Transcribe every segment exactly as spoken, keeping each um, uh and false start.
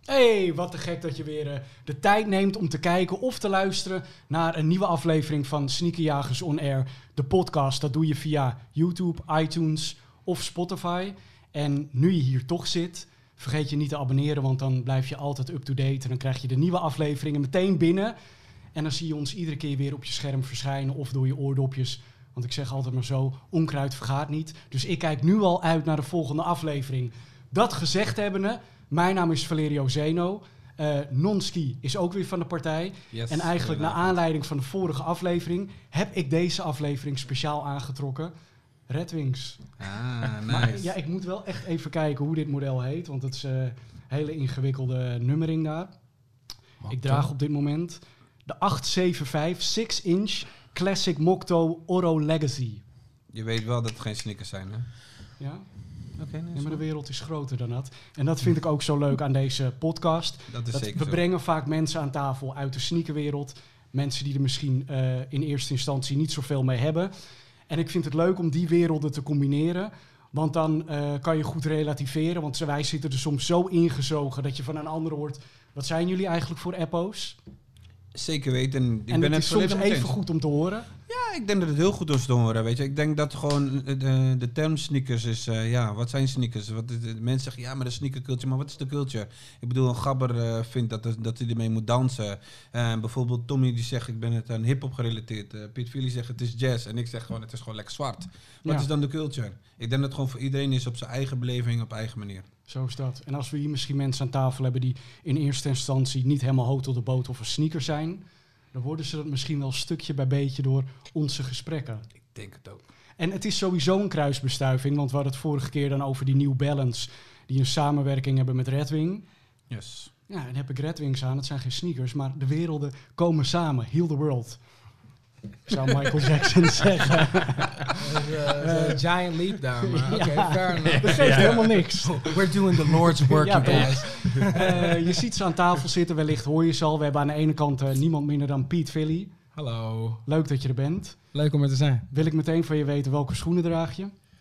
Hey, wat te gek dat je weer uh, de tijd neemt om te kijken of te luisteren naar een nieuwe aflevering van Sneakerjagers On Air, de podcast. Dat doe je via YouTube, iTunes of Spotify. En nu je hier toch zit, vergeet je niet te abonneren, want dan blijf je altijd up-to-date. En dan krijg je de nieuwe afleveringen meteen binnen. En dan zie je ons iedere keer weer op je scherm verschijnen of door je oordopjes. Want ik zeg altijd maar zo, onkruid vergaat niet. Dus ik kijk nu al uit naar de volgende aflevering. Dat gezegd hebbende, mijn naam is Valerio Zeno. Uh, Nonski is ook weer van de partij. Yes, en eigenlijk naar aanleiding van de vorige aflevering heb ik deze aflevering speciaal aangetrokken. Red Wings. Ah, nice. Maar, ja, ik moet wel echt even kijken hoe dit model heet, want het is een uh, hele ingewikkelde nummering daar. Wat ik draag op dit moment de acht zeven vijf six inch Classic Mocto Oro Legacy. Je weet wel dat het geen sneakers zijn, hè? Ja? Oké, okay, nee, ja, maar de wereld is groter dan dat. En dat vind ik ook zo leuk aan deze podcast. Dat is dat zeker we zo. brengen vaak mensen aan tafel uit de sneakerwereld. Mensen die er misschien uh, in eerste instantie niet zoveel mee hebben. En ik vind het leuk om die werelden te combineren. Want dan uh, kan je goed relativeren. Want wij zitten er soms zo ingezogen dat je van een ander hoort. Wat zijn jullie eigenlijk voor appo's? Zeker weten. Ik en ben het is soms even eens. goed om te horen. Ja, ik denk dat het heel goed is te horen. Weet je. Ik denk dat gewoon de, de term sneakers is... Uh, ja, wat zijn sneakers? Wat, de, de mensen zeggen, ja, maar de sneaker culture. Maar wat is de culture? Ik bedoel, een gabber uh, vindt dat, dat hij ermee moet dansen. Uh, bijvoorbeeld Tommy die zegt, ik ben het aan hip-hop gerelateerd. Uh, Piet Philly zegt, het is jazz. En ik zeg gewoon, het is gewoon lekker zwart. Wat ja. is dan de culture? Ik denk dat het gewoon voor iedereen is op zijn eigen beleving, op eigen manier. Zo is dat. En als we hier misschien mensen aan tafel hebben die in eerste instantie niet helemaal hot op de boot of een sneaker zijn, dan worden ze dat misschien wel stukje bij beetje door onze gesprekken. Ik denk het ook. En het is sowieso een kruisbestuiving, want we hadden het vorige keer dan over die New Balance, die een samenwerking hebben met Red Wing. Yes. Ja, en heb ik Red Wings aan. Het zijn geen sneakers, maar de werelden komen samen. Heal the world. Zou Michael Jackson zeggen. uh, uh, giant leap down. Oké, okay, ja, fair enough. Dat geeft ja. helemaal niks. We're doing the Lord's work, ja, you guys. uh, je ziet ze aan tafel zitten, wellicht hoor je ze al. We hebben aan de ene kant uh, niemand minder dan Piet Philly. Hallo. Leuk dat je er bent. Leuk om er te zijn. Wil ik meteen van je weten welke schoenen draag je?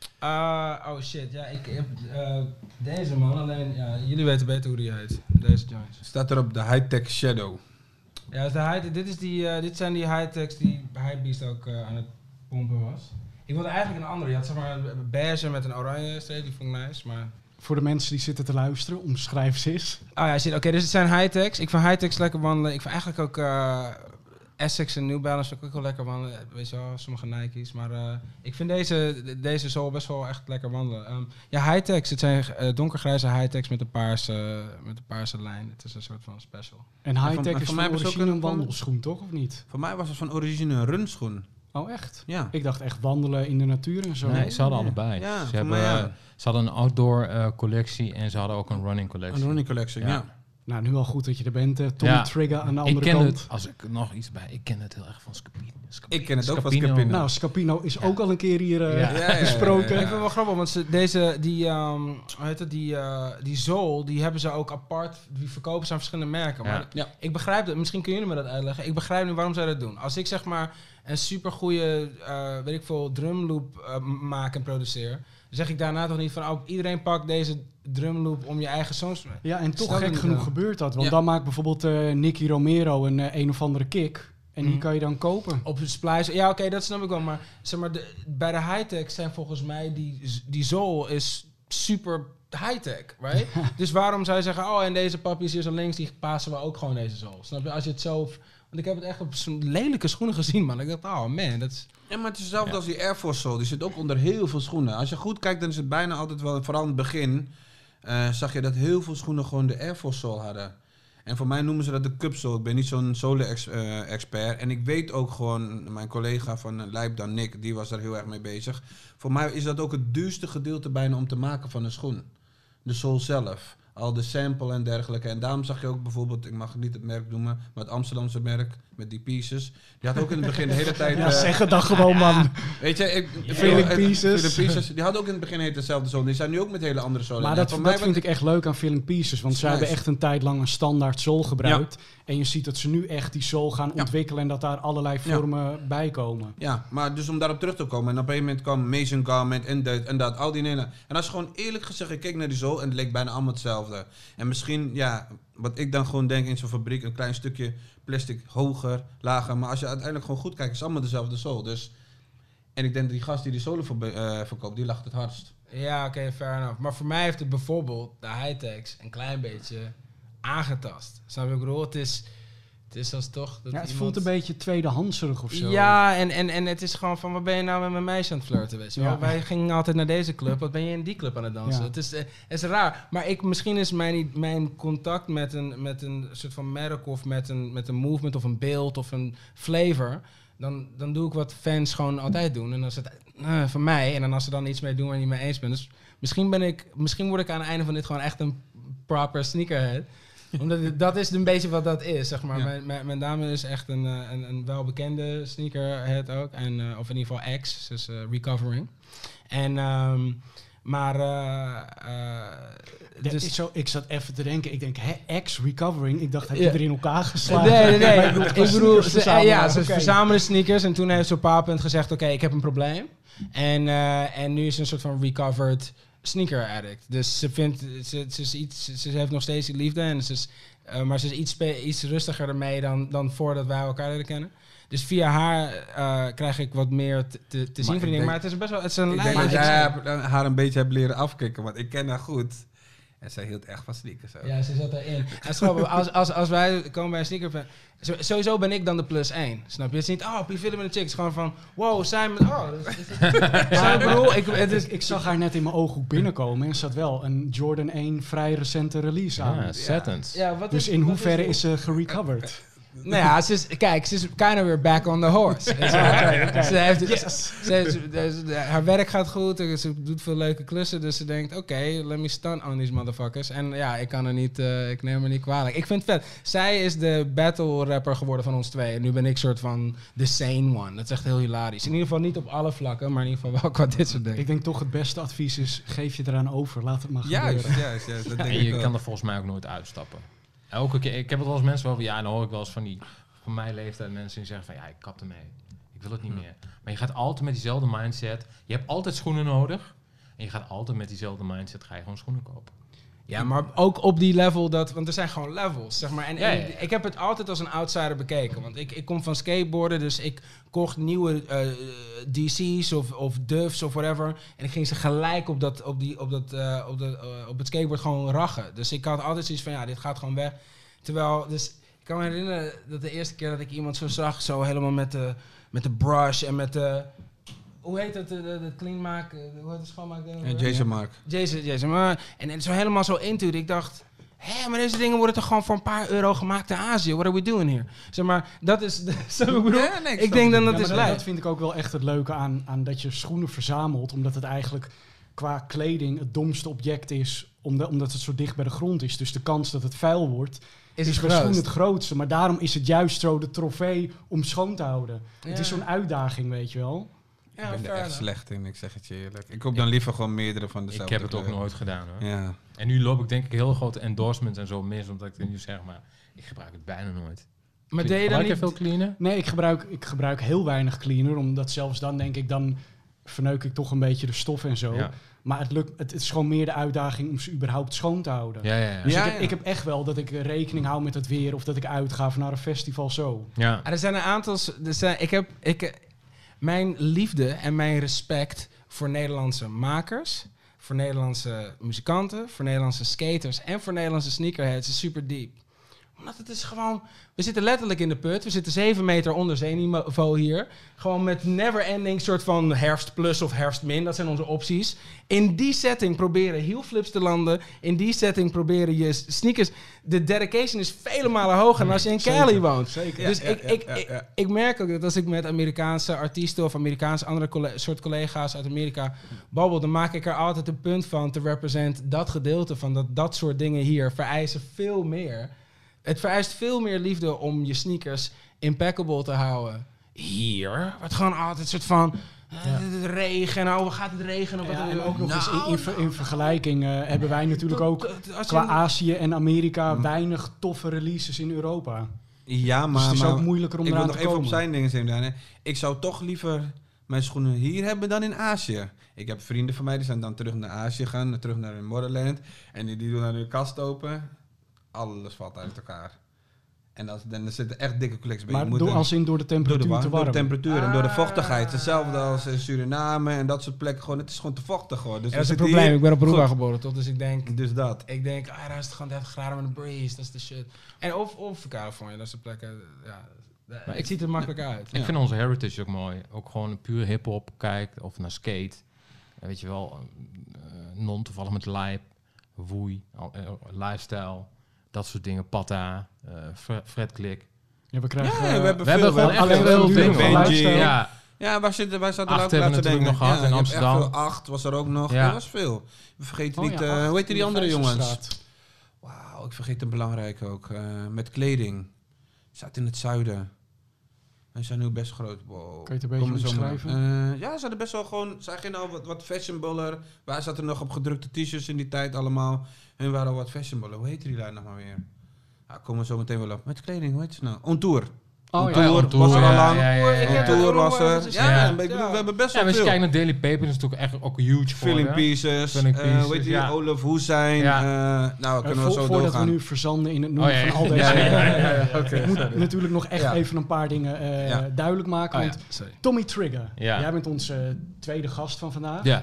Uh, oh shit, ja, ik heb uh, deze man. Alleen, ja, jullie weten beter hoe die heet. Deze joints. Staat er op de High-Tech Shadow. Ja, de high, dit, is die, uh, dit zijn die high-techs die Hypebeast ook uh, aan het pompen was. Ik wilde eigenlijk een andere. Je had zeg maar een beige met een oranje streep, die vond ik nice, maar... Voor de mensen die zitten te luisteren, omschrijf ze eens. Oh ja, shit, oké, okay, dus het zijn high-techs. Ik vind high-techs lekker wandelen. Ik vind eigenlijk ook uh, Essex en New Balance ook wel lekker wandelen. Weet je wel, sommige Nike's. Maar uh, ik vind deze, deze zo best wel echt lekker wandelen. Um, ja, high-techs. Het zijn uh, donkergrijze high-techs met een paarse, uh, met een paarse lijn. Het is een soort van special. En high-tech is van origine een wandelschoen, toch? Of niet? Voor mij was het van origine een runschoen. Oh, echt? Ja. Ik dacht echt wandelen in de natuur en zo. Nee, ze hadden ja. allebei. Ja, ze, hebben, mij, ja. ze hadden een outdoor uh, collectie en ze hadden ook een running collectie. Een running collectie, ja. ja. Nou, nu al goed dat je er bent. Uh, Tommy ja. Trigger aan de andere ik ken kant. Het, als ik nog iets bij... Ik ken het heel erg van Scapino. Scapino. Ik ken het ook van Scapino. Nou, Scapino is ja. ook al een keer hier uh, ja. Ja, ja, besproken. Ja, ja, ja. Ik vind het wel grappig, want ze, deze, die, um, hoe heet het, die, uh, die zool, die hebben ze ook apart, die verkopen ze aan verschillende merken. Maar ja. Ja. ik begrijp het, misschien kunnen jullie me dat uitleggen. Ik begrijp nu waarom zij dat doen. Als ik zeg maar een supergoeie, uh, weet ik veel, drumloop uh, maak en produceer, dan zeg ik daarna toch niet van, oh, iedereen pakt deze drumloop om je eigen songs te maken. Ja, en toch gek genoeg gebeurt dat. Want ja. dan maakt bijvoorbeeld uh, Nicky Romero een, uh, een of andere kick. En mm. die kan je dan kopen. Op een splice. Ja, oké, okay, dat snap ik wel. Maar, zeg maar de, bij de high-tech zijn volgens mij die, die zool is super high-tech, right? Dus waarom zou je zeggen, oh, en deze papjes hier zo links, die passen we ook gewoon deze zool. Snap je? Als je het zo... Want ik heb het echt op zo'n lelijke schoenen gezien, man. Ik dacht, oh man, dat is... Ja, maar het is hetzelfde ja. als die Air Force Soul. Die zit ook onder heel veel schoenen. Als je goed kijkt, dan is het bijna altijd wel... Vooral in het begin uh, zag je dat heel veel schoenen gewoon de Air Force Soul hadden. En voor mij noemen ze dat de Cup Soul. Ik ben niet zo'n solen-expert. En ik weet ook gewoon, mijn collega van Lijp dan, Nick, die was daar heel erg mee bezig. Voor mij is dat ook het duurste gedeelte bijna om te maken van een schoen. De soul zelf. Al de sample en dergelijke. En daarom zag je ook bijvoorbeeld, ik mag niet het merk noemen, maar het Amsterdamse merk met die pieces. Die had ook in het begin de hele tijd... Ja, uh, zeg het dan gewoon, man. Weet je, ik... Feeling uh, Pieces. Feeling Pieces. Die had ook in het begin dezelfde zolen. Die zijn nu ook met hele andere zolen. Maar dat, dat vind wat ik echt leuk aan Feeling Pieces. Want zij hebben echt een tijd lang een standaard zool gebruikt. Ja. En je ziet dat ze nu echt die zool gaan ja. ontwikkelen en dat daar allerlei vormen ja. bij komen. Ja, maar dus om daarop terug te komen. En op een gegeven moment kwam Mason Garment en dat en dat, al die nenen. En als je gewoon eerlijk gezegd, ik keek naar die zool en het leek bijna allemaal hetzelfde. hetzelfde. En misschien, ja, wat ik dan gewoon denk in zo'n fabriek, een klein stukje plastic hoger, lager. Maar als je uiteindelijk gewoon goed kijkt, is het allemaal dezelfde zool. Dus, en ik denk dat die gast die die zolen ver- uh, verkoopt, die lacht het hardst. Ja, oké, okay, fair enough. Maar voor mij heeft het bijvoorbeeld de high-techs een klein beetje aangetast. Snap je wat ik bedoel? Het is, het is als toch... Dat ja, het iemand... voelt een beetje tweedehandserig of zo. Ja, en, en, en het is gewoon van, wat ben je nou met mijn meisje aan het flirten? Weet je wel? Ja. Wij gingen altijd naar deze club, wat ben je in die club aan het dansen? Ja. Het, is, uh, het is raar. Maar ik, misschien is mijn, mijn contact met een, met een soort van merk of met een, met een movement of een beeld of een flavor... Dan, dan doe ik wat fans gewoon altijd doen. En als het uh, van mij, en dan als ze dan iets mee doen waar je niet mee eens bent. Dus misschien, ben ik, misschien word ik aan het einde van dit gewoon echt een proper sneakerhead. Omdat het, dat is een beetje wat dat is, zeg maar. Ja. Mijn, mijn, mijn dame is echt een, een, een welbekende sneakerhead ook. En, uh, of in ieder geval ex, dus uh, recovering. En, um, maar... Uh, uh, dus ik, zo, ik zat even te denken, ik denk, hè, ex-recovering? Ik dacht, heb je ja. er in elkaar geslagen? Nee, nee, nee. ik bedoel, ik bedoel ze, ja, ze okay. verzamelen sneakers en toen heeft ze op een bepaald punt gezegd, oké, okay, ik heb een probleem. En, uh, en nu is ze een soort van recovered sneaker addict. Dus ze vindt, ze, ze, is iets, ze, ze heeft nog steeds die liefde, en ze is, uh, maar ze is iets, spe, iets rustiger ermee dan, dan voordat wij elkaar leren kennen. Dus via haar uh, krijg ik wat meer te, te, te zien van die dingen. Maar het is best wel... Het is een ik lijn, denk dat ik jij haar een beetje hebt leren afkicken, want ik ken haar goed. En zij hield echt van sneakers. Ook. Ja, ze zat erin. En als, als, als wij komen bij een sneaker... Sowieso ben ik dan de plus één. Snap je? Het is niet, oh, je filmen met een chick. Het is gewoon van, wow, Simon, oh. Dus, is het, maar, bedoel, ik, het is, ik zag haar net in mijn ooghoek binnenkomen en ze had wel een Jordan één vrij recente release aan. Ja, Satins. Ja. Ja, wat dus is, in wat hoeverre is, is ze gerecoverd? Nou ja, ze is, kijk, ze is kind of weer back on the horse. okay, okay. Ze heeft, yes. ze, ze, ze, haar werk gaat goed, ze doet veel leuke klussen, dus ze denkt, oké, okay, let me stun on these motherfuckers. En ja, ik kan er niet, uh, ik neem er niet kwalijk. Ik vind het vet. Zij is de battle rapper geworden van ons twee. En nu ben ik soort van the sane one. Dat is echt heel hilarisch. In ieder geval niet op alle vlakken, maar in ieder geval wel qua dit soort dingen. Ik denk toch het beste advies is, geef je eraan over. Laat het maar juist, gebeuren. Juist, juist. Dat ja, denk en je ik kan er volgens mij ook nooit uitstappen. Elke keer, ik heb het wel eens mensen over, ja, dan hoor ik wel eens van die, van mijn leeftijd mensen die zeggen van, ja, ik kap ermee. Ik wil het niet hmm. meer. Maar je gaat altijd met diezelfde mindset. Je hebt altijd schoenen nodig. En je gaat altijd met diezelfde mindset, ga je gewoon schoenen kopen. Ja, maar ook op die level, dat, want er zijn gewoon levels, zeg maar. En, ja, ja, ja. en ik heb het altijd als een outsider bekeken. Want ik, ik kom van skateboarden, dus ik kocht nieuwe uh, D C's of, of Duffs of whatever. En ik ging ze gelijk op, dat, op, die, op, dat, uh, op, dat, uh, op het skateboard gewoon rachen. Dus ik had altijd zoiets van, ja, dit gaat gewoon weg. Terwijl, dus ik kan me herinneren dat de eerste keer dat ik iemand zo zag, zo helemaal met de, met de brush en met de... Hoe heet het, de, de, de clean maken, hoe heet het schoonmaakding? Ja, Jason Mark. Jason, Jason, maar, en, en zo helemaal zo into it. Ik dacht, hé, maar deze dingen worden toch gewoon voor een paar euro gemaakt in Azië. What are we doing here? Zeg maar, dat is, zo ik bedoel, ja, nee, ik, ik denk dat dat ja, is dat, dat vind ik ook wel echt het leuke aan, aan dat je schoenen verzamelt, omdat het eigenlijk qua kleding het domste object is, omdat, omdat het zo dicht bij de grond is. Dus de kans dat het vuil wordt, is, is misschien het grootste. Maar daarom is het juist zo de trofee om schoon te houden. Ja. Het is zo'n uitdaging, weet je wel. Ja, ik ben er echt slecht in, ik zeg het je eerlijk. Ik koop dan liever gewoon meerdere van dezelfde. Ik heb het ook nooit gedaan, hoor. Ja. En nu loop ik denk ik heel grote endorsements en zo mis, omdat ik het nu zeg, maar ik gebruik het bijna nooit. Maar deed je dan niet veel cleaner? Nee, ik gebruik, ik gebruik heel weinig cleaner, omdat zelfs dan denk ik, dan verneuk ik toch een beetje de stof en zo. Ja. Maar het, lukt, het is gewoon meer de uitdaging om ze überhaupt schoon te houden. Ja, ja, ja. Dus ja, ik, heb, ja. ik heb echt wel dat ik rekening hou met het weer of dat ik uitga naar een festival zo. Ja. Er zijn een aantal... Er zijn, ik heb... Ik, mijn liefde en mijn respect voor Nederlandse makers, voor Nederlandse muzikanten, voor Nederlandse skaters en voor Nederlandse sneakerheads is super diep. Omdat het is gewoon... We zitten letterlijk in de put. We zitten zeven meter onder zeeniveau hier. Gewoon met never-ending soort van herfst plus of herfst min. Dat zijn onze opties. In die setting proberen heel flips te landen. In die setting proberen je sneakers... De dedication is vele malen hoger dan als je in Cali woont. Zeker. Dus ja, ik, ja, ik, ja, ja. ik, ik merk ook dat als ik met Amerikaanse artiesten of Amerikaanse andere colle- soort collega's uit Amerika babbel, dan maak ik er altijd een punt van te represent dat gedeelte van dat, dat soort dingen hier vereisen veel meer. Het vereist veel meer liefde om je sneakers impeccable te houden. Hier wordt gewoon altijd een soort van uh, ja. regen. Nou, gaat het regenen? Ja, wat en ook nog nou, eens in, in, nou, in vergelijking uh, hebben wij natuurlijk ook als qua je, Azië en Amerika Mm. weinig toffe releases in Europa. Ja, maar, dus het is maar ook moeilijker om ik wil eraan nog te even komen. op zijn dingen zeggen. Ik zou toch liever mijn schoenen hier hebben dan in Azië. Ik heb vrienden van mij, die zijn dan terug naar Azië gegaan, terug naar hun motherland. En die, die doen dan hun kast open. Alles valt uit elkaar. En als, dan zitten echt dikke collecties bij. Maar je moet door, er, als in door de temperatuur door de, te door warm. de temperatuur en door de Ah. vochtigheid. Hetzelfde als in Suriname en dat soort plekken. Gewoon, het is gewoon te vochtig gewoon. Dus Ja, dat is we een zitten probleem. hier- Ik ben op Aruba Goed. geboren, toch? Dus ik denk... Dus dat. Ik denk, ah, daar is het gewoon dertig graden met een breeze. Dat is de shit. En of, of Californië, dat is de plekken... Ja, Maar het ik- ziet er makkelijk uit. Ik vind onze heritage ook mooi. Ook gewoon puur hip-hop kijkt of naar skate. En weet je wel, uh, non toevallig met lijp, woei, al- uh, lifestyle, dat soort dingen. Patta, uh, Fre- Fred Klik. Ja, we krijgen... Ja, eh, we hebben We veel. hebben gewoon we echt hebben heel veel veel dingen. Benji. Lifestyle. Ja, Ja, waar zitten, wij zaten Acht ook hebben we laten natuurlijk denken. nog gehad ja, in je hebt echt Amsterdam. veel. Acht was er ook nog. Ja. Dat was veel. We vergeten Oh niet, ja, eh, acht, hoe heet die de andere jongens? Vijfsterstraat. Wauw, ik vergeet een belangrijke ook. eh, met kleding. Zaten in het zuiden. En zijn nu best groot. Wow. Kan je het een beetje Komen we zo maar. omschrijven? Eh, ja, ze hadden best wel gewoon... Ze gingen al wat, wat fashionabler. Wij zaten nog op gedrukte t-shirts in die tijd allemaal. Hun waren al wat fashionabler. Hoe heette die lijn nog maar weer? Ja, komen we zo meteen wel op. Met kleding, hoe heet ze nou? On Tour. Oh On ja. Tour On Tour, was er al ja, lang. ja, ja, ja, Ik On heb ja. het Tour ook was wel er. eens Ja, Ja. ik bedoel, Ja. we hebben best Ja, wel als je veel. kijkt naar Daily Paper, is het natuurlijk echt ook huge voor. Filling hè? Pieces. Filling eh, Pieces, hoe heet die? ja. Olaf Hoesijn. Ja. eh, nou, Eh, kunnen we vo- zo voordat doorgaan. we nu verzanden in het noemen Oh, ja, van al ja. deze... Ja, ja, ja, ja, ja. Ik moet natuurlijk nog echt Ja. even een paar dingen eh, Ja. duidelijk maken. Oh, Want ja, sorry. Tommy Trigger, Ja. jij bent onze tweede gast van vandaag. Ja.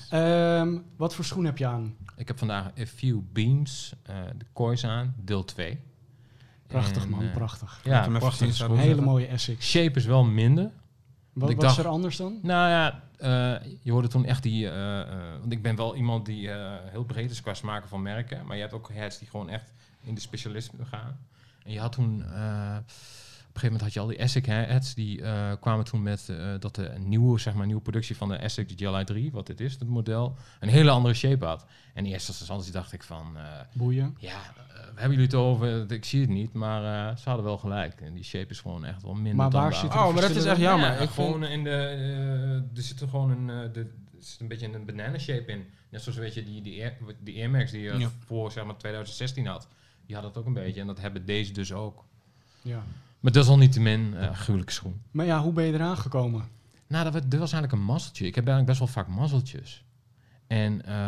Ehm, wat voor schoen heb je aan? Ik heb vandaag A Few Beams, uh, de Kois aan, deel twee. Prachtig En, man, uh, prachtig. Laat Ja, hem even prachtig. zien, zou schoen. ik Hele mooie Essex. Shape is wel minder. Wat ik was dacht- er anders dan? Nou ja, uh, je hoorde toen echt die... Uh, uh, want ik ben wel iemand die uh, heel breed is qua smaken van merken. Maar je hebt ook heads die gewoon echt in de specialisme gaan. En je had toen... Uh, op een gegeven moment had je al die Essex heads. Die uh, kwamen toen met uh, dat de nieuwe, zeg maar, nieuwe productie van de Essex G L I drie, wat dit is, het model, een hele andere shape had. En in eerste instantie dacht ik van... Uh, Boeien. ja, uh, we hebben jullie het over? Ik zie het niet, maar uh, ze hadden wel gelijk. En die shape is gewoon echt wel minder Maar dan waar de zit oude. Oh, maar dat is echt jammer. Ja, Ik gewoon vind- in de, uh, er zit er gewoon een, uh, de, er zit een beetje een banana shape in. Net zoals weet je die, die, Air, die Air Max die je Ja. voor zeg maar twintig zestien had, die had het ook een beetje en dat hebben deze dus ook. Ja. Maar dat is al niet te min uh, gruwelijke schoen. Maar ja, hoe ben je eraan gekomen? Nou, dat, was- dat was eigenlijk een mazzeltje. Ik heb eigenlijk best wel vaak mazzeltjes. En, uh,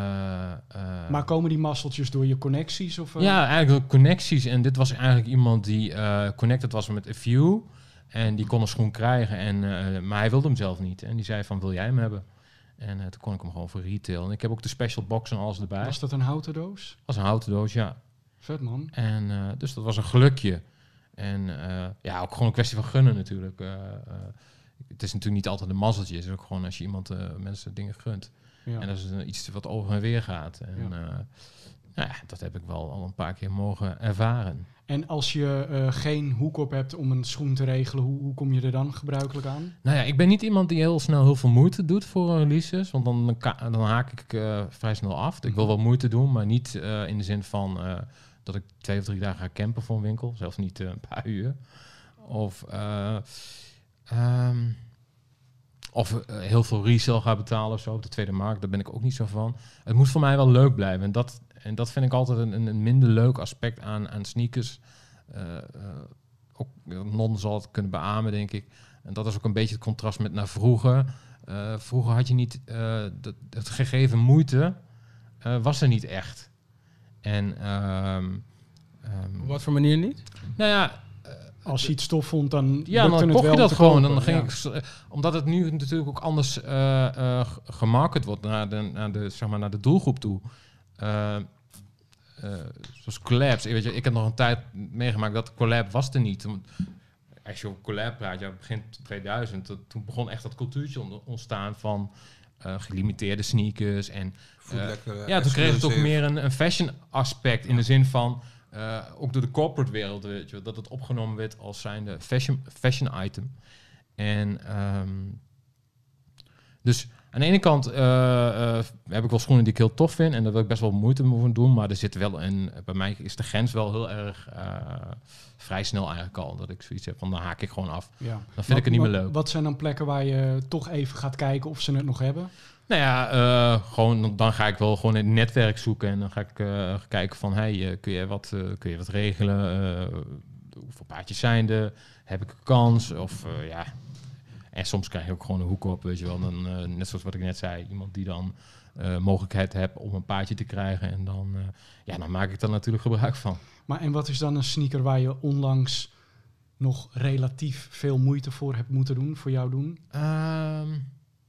uh, Maar komen die masseltjes door je connecties? Of, eh? ja, eigenlijk connecties. En dit was eigenlijk iemand die uh, connected was met A Few. En die kon een schoen krijgen. En, uh, maar hij wilde hem zelf niet. En die zei van, wil jij hem hebben? En uh, toen kon ik hem gewoon voor retail. En ik heb ook de special box en alles erbij. Was dat een houten doos? Als een houten doos, ja. Vet man. En uh, dus dat was een gelukje. En uh, ja, ook gewoon een kwestie van gunnen natuurlijk. Uh, uh, het is natuurlijk niet altijd een mazzeltje. Het is ook gewoon als je iemand uh, mensen dingen gunt. Ja. En dat is uh, iets wat over en weer gaat. En Ja. uh, nou ja, dat heb ik wel al een paar keer mogen ervaren. En als je uh, geen hoek op hebt om een schoen te regelen, hoe, hoe kom je er dan gebruikelijk aan? Nou ja, ik ben niet iemand die heel snel heel veel moeite doet voor releases. Want dan, dan, ka- dan haak ik uh, vrij snel af. Ik wil wel moeite doen, maar niet uh, in de zin van uh, dat ik twee of drie dagen ga campen voor een winkel. Zelfs niet uh, een paar uur. Of, uh, um, of uh, heel veel resale ga betalen of zo op de tweede markt. Daar ben ik ook niet zo van. Het moet voor mij wel leuk blijven. En dat, en dat vind ik altijd een, een minder leuk aspect aan, aan sneakers. Uh, uh, ook Non zal het kunnen beamen, denk ik. En dat is ook een beetje het contrast met naar vroeger. Uh, vroeger had je niet... Uh, dat, het gegeven moeite uh, was er niet echt. En... Um, um, Op wat voor manier niet? Nou ja... Als je iets tof vond, dan Ja, lukte dan het kocht wel je dat te gewoon. kopen, Dan ging ja. ik, omdat het nu natuurlijk ook anders uh, uh, gemarket wordt naar de, naar, de, zeg maar, naar de doelgroep toe. Uh, uh, zoals collabs. Weet je, ik heb nog een tijd meegemaakt dat collab was er niet. Als je op collab praat, ja, begin tweeduizend, dat, toen begon echt dat cultuurtje ontstaan van uh, gelimiteerde sneakers. En uh, lekker, ja, toen kreeg het ook meer een, een fashion aspect in de zin van... Uh, ook door de corporate wereld, weet je, dat het opgenomen werd als zijnde fashion, fashion item. En um, dus aan de ene kant uh, uh, heb ik wel schoenen die ik heel tof vind en daar wil ik best wel moeite mee doen, maar er zit wel een, bij mij is de grens wel heel erg uh, vrij snel eigenlijk al, dat ik zoiets heb van dan haak ik gewoon af. Ja. Dan vind wat, ik het niet wat, meer leuk. Wat zijn dan plekken waar je toch even gaat kijken of ze het nog hebben? Nou ja, uh, gewoon, dan ga ik wel gewoon in het netwerk zoeken en dan ga ik uh, kijken van, hey, uh, kun je wat, uh, kun je wat regelen? Uh, hoeveel paardjes zijn er? Heb ik een kans? Of uh, ja. En soms krijg je ook gewoon een hoek op, weet je wel. Dan, uh, net zoals wat ik net zei, iemand die dan uh, mogelijkheid heeft om een paardje te krijgen. En dan, uh, ja, dan maak ik daar natuurlijk gebruik van. Maar en wat is dan een sneaker waar je onlangs nog relatief veel moeite voor hebt moeten doen, voor jou doen? Um,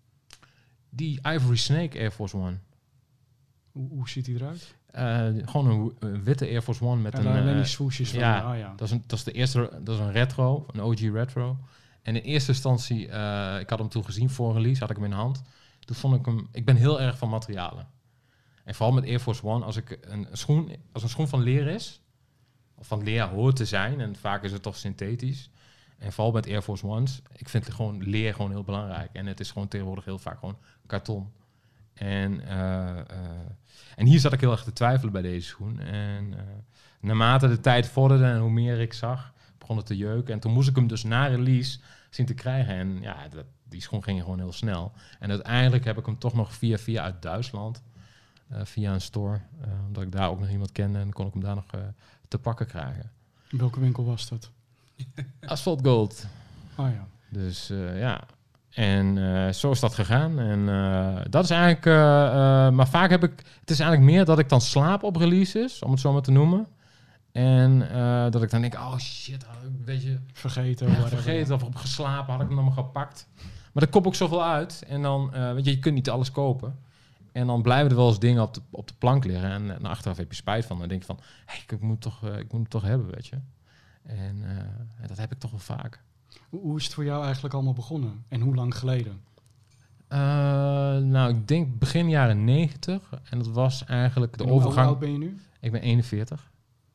die Ivory Snake Air Force One. Hoe, hoe ziet die eruit? Uh, gewoon een, een witte Air Force One met ja, een... Alleen uh, die swooshes van... ja, Oh, ja. Dat, is een, dat is de eerste... Dat is een retro, een O G retro. En in eerste instantie... Uh, ik had hem toen gezien voor een release, had ik hem in de hand. Toen vond ik hem... Ik ben heel erg van materialen. En vooral met Air Force One, als ik een schoen... Als een schoen van leer is... Of van leer hoort te zijn... En vaak is het toch synthetisch... En vooral met Air Force Ones, ik vind gewoon leer gewoon heel belangrijk. En het is gewoon tegenwoordig heel vaak gewoon karton. En, uh, uh, en hier zat ik heel erg te twijfelen bij deze schoen. En uh, naarmate de tijd vorderde en hoe meer ik zag, begon het te jeuken. En toen moest ik hem dus na release zien te krijgen. En ja, dat, die schoen ging gewoon heel snel. En uiteindelijk heb ik hem toch nog via via uit Duitsland, uh, via een store, uh, omdat ik daar ook nog iemand kende. En dan kon ik hem daar nog uh, te pakken krijgen. In welke winkel was dat? Asphalt Gold. Oh ja. Dus uh, ja, en uh, zo is dat gegaan. En uh, dat is eigenlijk, uh, uh, maar vaak heb ik, het is eigenlijk meer dat ik dan slaap op releases, om het zo maar te noemen. En uh, dat ik dan denk, oh shit, had ik een beetje vergeten, ja, vergeten of op geslapen, had ik hem nog maar gepakt. Maar er komt ook zoveel uit. En dan, uh, weet je, je kunt niet alles kopen. En dan blijven er wel eens dingen op de, op de plank liggen. En uh, na achteraf heb je spijt van. Dan denk je van, hey, ik moet toch, uh, ik moet hem toch hebben, weet je. En uh, dat heb ik toch wel vaak. Hoe, hoe is het voor jou eigenlijk allemaal begonnen? En hoe lang geleden? Uh, nou, ik denk begin jaren negentig. En dat was eigenlijk de en overgang. Hoe oud ben je nu? Ik ben eenenveertig.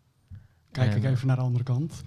Kijk en, ik even naar de andere kant.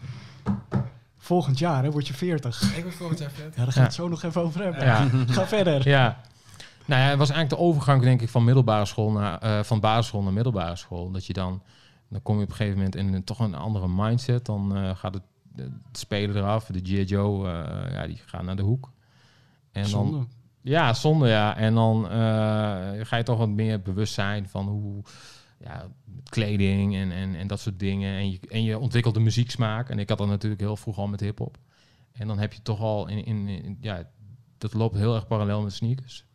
Volgend jaar hè, word je veertig. Ik ben volgend jaar veertig. Ja, daar gaan we ja. het zo nog even over hebben. Ja. Ga verder. Ja. Nou ja, het was eigenlijk de overgang, denk ik, van middelbare school naar uh, van basisschool naar middelbare school. Dat je dan, dan kom je op een gegeven moment in een, toch een andere mindset. Dan uh, gaat het, het spelen eraf. De G I. Joe, uh, ja, die gaan naar de hoek. En zonde. Dan, ja, zonde, ja. En dan uh, ga je toch wat meer bewust zijn van hoe, ja, kleding en, en, en dat soort dingen. En je, en je ontwikkelt de muzieksmaak. En ik had dat natuurlijk heel vroeg al met hiphop. En dan heb je toch al in, in, in ja, dat loopt heel erg parallel met sneakers.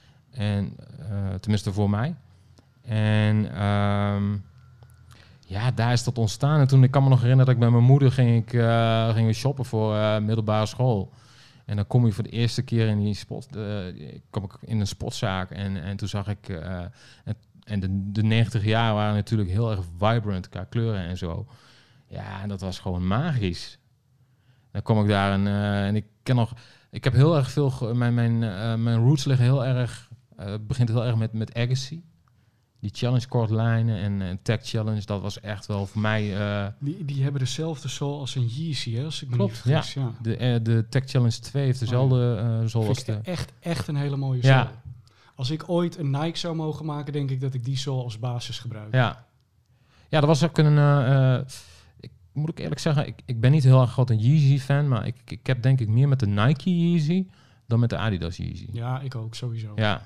En uh, tenminste voor mij. En um, ja, daar is dat ontstaan. En toen, ik kan me nog herinneren dat ik met mijn moeder ging, ik, uh, ging we shoppen voor uh, middelbare school. En dan kom je voor de eerste keer in die spot, uh, kom ik in een sportzaak. En, en toen zag ik, uh, en, en de, de negentig jaar waren natuurlijk heel erg vibrant qua kleuren en zo. Ja, en dat was gewoon magisch. Dan kom ik daar en, uh, en ik ken nog, ik heb heel erg veel, mijn, mijn, uh, mijn roots liggen heel erg. Het uh, begint heel erg met, met Agassi. Die challenge kortlijnen en, en tech challenge, dat was echt wel voor mij... Uh, die, die hebben dezelfde zool als een Yeezy, hè, als ik me klopt, niet vergis. Ja. Ja. De, uh, de tech challenge twee heeft dezelfde uh, zool als de... Echt, echt een hele mooie ja. zool. Als ik ooit een Nike zou mogen maken, denk ik dat ik die zool als basis gebruik. Ja, ja dat was ook een... Uh, uh, ik moet ik eerlijk zeggen, ik, ik ben niet heel erg groot een Yeezy-fan, maar ik, ik heb denk ik meer met de Nike Yeezy dan met de Adidas Yeezy. Ja, ik ook, sowieso. Ja.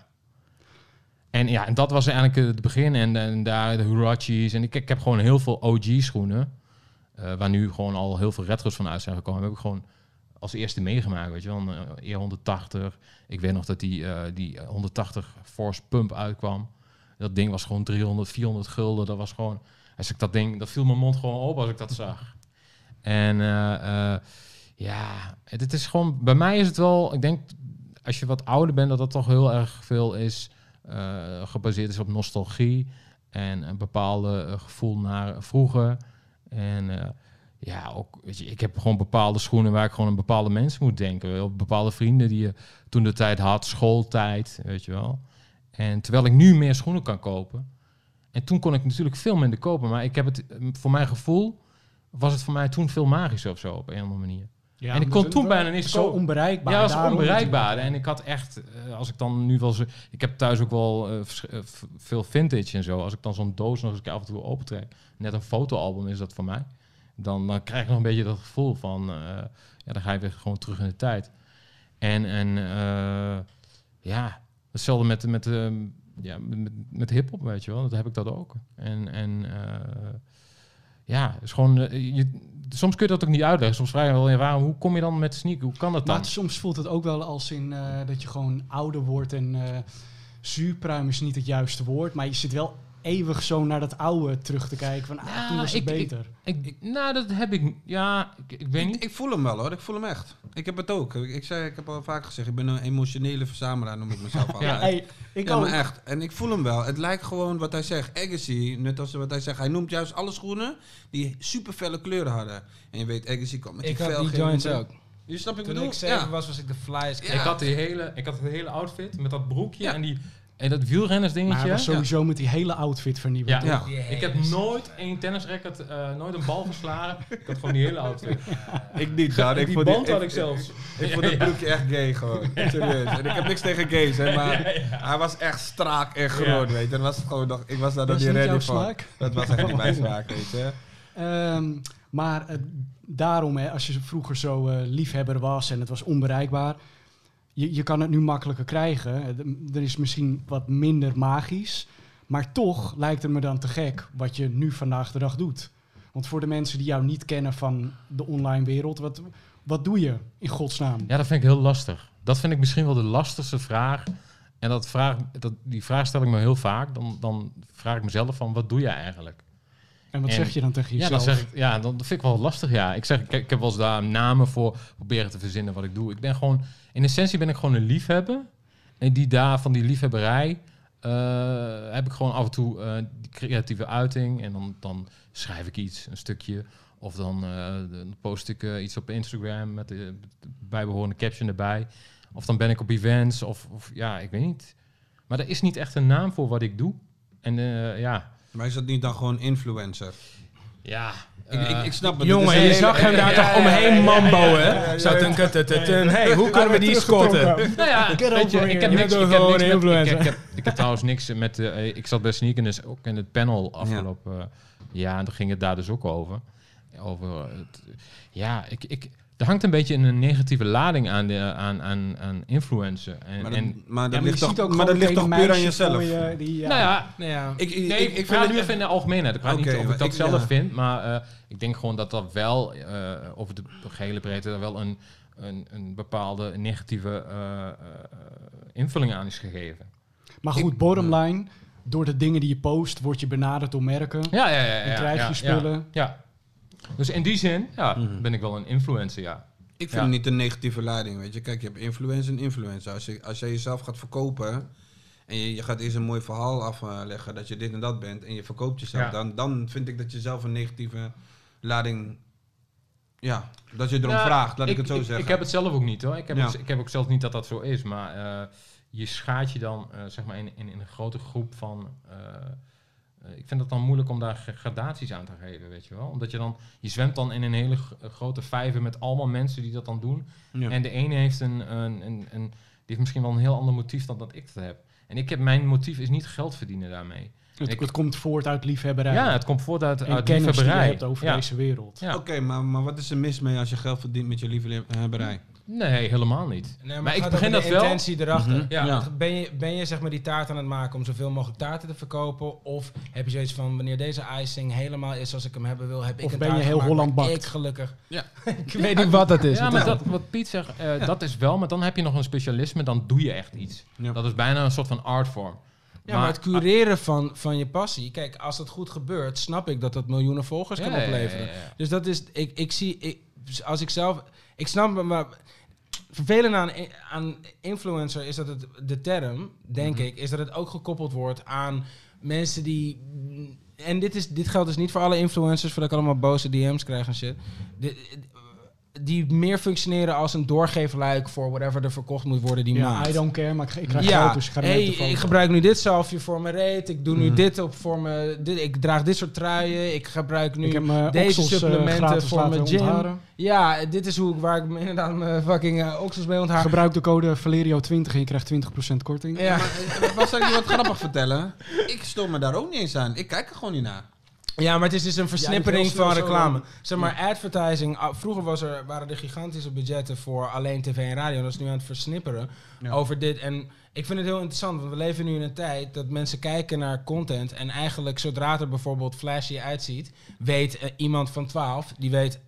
En ja, en dat was eigenlijk het begin. En, en daar de Huaraches. En ik, ik heb gewoon heel veel O G-schoenen. Uh, waar nu gewoon al heel veel retro's van uit zijn gekomen. Heb ik gewoon als eerste meegemaakt, weet je wel. Een E honderdtachtig. Ik weet nog dat die, uh, die honderdtachtig Force Pump uitkwam. Dat ding was gewoon driehonderd, vierhonderd gulden. Dat was gewoon... Als ik dat ding... Dat viel mijn mond gewoon op als ik dat zag. En uh, uh, ja... Het, het is gewoon... Bij mij is het wel... Ik denk... Als je wat ouder bent, dat dat toch heel erg veel is... Uh, gebaseerd is op nostalgie en een bepaalde uh, gevoel naar vroeger. En uh, ja, ook, weet je, ik heb gewoon bepaalde schoenen waar ik gewoon aan bepaalde mensen moet denken. Op bepaalde vrienden die je toen de tijd had, schooltijd, weet je wel. En terwijl ik nu meer schoenen kan kopen. En toen kon ik natuurlijk veel minder kopen, maar ik heb het, voor mijn gevoel, was het voor mij toen veel magischer of zo, op een of andere manier. Ja, en ik kon toen bijna niks zo kopen. onbereikbaar. Ja, dat was onbereikbaar. En ik had echt, uh, als ik dan nu wel zo... Ik heb thuis ook wel uh, uh, veel vintage en zo. Als ik dan zo'n doos nog eens af en toe opentrek. Net een fotoalbum is dat voor mij. Dan, dan krijg ik nog een beetje dat gevoel van... Uh, ja, dan ga je weer gewoon terug in de tijd. En, en uh, ja, hetzelfde met, met, uh, ja, met, met hiphop, weet je wel. Dat heb ik dat ook. En... en uh, ja, het is gewoon... Uh, je, soms kun je dat ook niet uitleggen. Soms vraag je wel, ja, waarom, hoe kom je dan met sneaker? Hoe kan dat dan? Maar soms voelt het ook wel als in uh, dat je gewoon ouder wordt en uh, zuurpruim is niet het juiste woord, maar je zit wel eeuwig zo naar dat oude terug te kijken van, ah, Ja, toen was het ik- beter. Ik, ik, nou, dat heb ik... Ja, ik, ik weet Ik, niet. ik voel hem wel hoor, ik voel hem echt. Ik heb het ook. Ik, ik, zei, ik heb al vaak gezegd, ik ben een emotionele verzamelaar, noem ik mezelf altijd. Ja. Hey, ik ja, ook. maar echt. En ik voel hem wel. Het lijkt gewoon wat hij zegt. Agassi, net als wat hij zegt. Hij noemt juist alle schoenen die super felle kleuren hadden. En je weet, Agassi kwam met Ik die had die felgele- joints ook. Je snapt wat ik Toen bedoel? ik zeven Ja. was, was ik de flyest. Ja. Ik, had die hele, ik had het hele outfit met dat broekje Ja. en, die, en dat wielrennersdingetje. Maar hij was sowieso met die hele outfit vernieuwd. Ja. toch? Ja. Die Ik heb hele- nooit één tennisracket, uh, nooit een bal geslagen. Ik had gewoon die hele outfit. Ik niet, daar. Ik die vond band die- had ik- ik zelfs. Ik vond dat broekje echt gay gewoon. Serieus. En ik heb niks tegen gays, hè, maar hij was echt strak en groot, weet je. En was het gewoon nog, ik was daar nog Dat is niet niet ready jouw voor. smaak? Dat was echt niet mijn smaak, weet je. Ehm, maar eh, daarom, hè, als je vroeger zo eh, liefhebber was en het was onbereikbaar, je, je kan het nu makkelijker krijgen. Eh, Er is misschien wat minder magisch, maar toch lijkt het me dan te gek wat je nu vandaag de dag doet. Want voor de mensen die jou niet kennen van de online wereld, wat, wat doe je in godsnaam? Ja, dat vind ik heel lastig. Dat vind ik misschien wel de lastigste vraag. En dat vraag, dat, die vraag stel ik me heel vaak. Dan, dan vraag ik mezelf van, wat doe je eigenlijk? En wat En- zeg je dan tegen Ja, jezelf? dan zeg ik, ja, dan dat vind ik wel lastig, ja. Ik zeg, ik, ik heb wel eens daar namen voor proberen te verzinnen wat ik doe. Ik ben gewoon, in essentie ben ik gewoon een liefhebber. En die daar van die liefhebberij uh, heb ik gewoon af en toe uh, die creatieve uiting. En dan, dan schrijf ik iets, een stukje. Of dan, uh, dan post ik uh, iets op Instagram met de, de bijbehorende caption erbij. Of dan ben ik op events, of, of ja, ik weet niet. Maar er is niet echt een naam voor wat ik doe. En uh, ja... Maar is dat niet dan gewoon influencer? Ja, Ik, ik, ik snap het. Jongen, Het is je een zag hele- hem daar ja, toch ja, ja, omheen ja, mambo, ja, hè? ja, ja, Zo ja. tun, tun, tun, tun. Hey, hoe kunnen we die scotten? Nou ja, Get weet je, over ik here. heb Je niks, bent ik heb gewoon niks met, ik, influencer. ik, heb, ik heb trouwens niks met... Uh, ik zat bij Sneakers ook in het panel afgelopen uh, jaar. En toen ging het daar dus ook over. Over het, ja, ik... ik er hangt een beetje een negatieve lading aan, de, aan, aan, aan influencer. En, Maar dat, en, maar dat Ja, maar ligt je ziet toch, ook maar dat gewoon ligt toch een puur aan meisje jezelf? voor je die, ja. nou ja, Nou ja. Ik, ik, nee, ik, ik, ik praat vind nu het... even in de algemeenheid. Ik praat Oké, niet of ik dat ik- zelf ja. vind, maar uh, ik denk gewoon dat dat wel, uh, over de gehele breedte, er wel een, een, een bepaalde negatieve uh, uh, invulling aan is gegeven. Maar goed, bottom line, door de dingen die je post, word je benaderd door merken. Ja, ja, ja. ja En krijg je ja, spullen. Ja, ja. Dus in die zin ja, Mhm. ben ik wel een influencer, ja. Ik vind Ja. het niet een negatieve lading, weet je. Kijk, je hebt influencer en influencer. Als je, als jij jezelf gaat verkopen en je, je gaat eerst een mooi verhaal afleggen dat je dit en dat bent en je verkoopt jezelf, Ja. dan, dan vind ik dat je zelf een negatieve lading, ja, dat je erom Nou, vraagt, laat ik, het zo zeggen. Ik heb het zelf ook niet hoor. Ik heb, Ja. het, ik heb ook zelf niet dat dat zo is, maar uh, je schaart je dan uh, zeg maar in, in, in een grote groep van... Uh, uh, ik vind het dan moeilijk om daar gradaties aan te geven, weet je wel. Omdat je dan, je zwemt dan in een hele g- grote vijver met allemaal mensen die dat dan doen. Ja. En de ene heeft een, een, een, een, die heeft misschien wel een heel ander motief dan dat ik het heb. En ik heb, mijn motief is niet geld verdienen daarmee. Het, Ik- het komt voort uit liefhebberij. Ja, het komt voort uit, en uit kennis die je liefhebberij. hebt over Ja. deze wereld. Ja. Oké, maar, maar wat is er mis mee als je geld verdient met je liefhebberij? Nee, helemaal niet. Nee, maar, Maar het ik gaat begin over dat de wel. intentie erachter. Mhm. Ja. Ja. Ben je, ben je zeg maar die taart aan het maken om zoveel mogelijk taarten te verkopen? Of heb je zoiets van, wanneer deze icing helemaal is zoals ik hem hebben wil, heb ik Of een ben je taart heel gemaakt Holland waar bakt? ik gelukkig. Ja. Ik weet niet wat dat is. Ja, Wat maar is dat, wat Piet zegt, uh, dat is wel, maar dan heb je nog een specialisme, dan doe je echt iets. Ja. Dat is bijna een soort van artvorm. Ja, maar het cureren van, van je passie. Kijk, als dat goed gebeurt, snap ik dat dat miljoenen volgers Ja, kan ja, ja, opleveren. ja, ja. Dus dat is, ik, ik zie, ik, als ik zelf, ik snap, maar vervelend aan, aan influencer is dat het, de term, denk Mhm. ik, is dat het ook gekoppeld wordt aan mensen die, en dit, is, dit geldt dus niet voor alle influencers, voordat ik allemaal boze D M's krijg en shit. De, die meer functioneren als een doorgeefluik voor whatever er verkocht moet worden die Ja, maand. I don't care, maar ik, ik krijg Ja, geld, dus ik ga er hey, mee op de foto. ik gebruik nu dit zalfje voor mijn reet. Ik doe nu Mhm. dit op voor mijn... Dit, ik draag dit soort truien. Ik gebruik nu Ik heb mijn deze oksels, eh, supplementen gratis voor laten mijn gym. ontharen. Ja, dit is hoe ik, waar ik me inderdaad mijn fucking uh, oksels mee onthaar. Gebruik de code Valerio twintig en je krijgt twintig procent korting. Ja. Maar, eh, wat zal ik je wat grappig vertellen? Ik stoor me daar ook niet eens aan. Ik kijk er gewoon niet naar. Ja, maar het is dus een versnippering Ja, die heel van snel zo reclame. dan- Zeg maar, advertising. ah, Vroeger was er, waren er gigantische budgetten voor alleen tv en radio. Dat is nu aan het versnipperen Ja. over dit. En ik vind het heel interessant, want we leven nu in een tijd dat mensen kijken naar content. En eigenlijk zodra het er bijvoorbeeld flashy uitziet, weet uh, iemand van twaalf, die weet...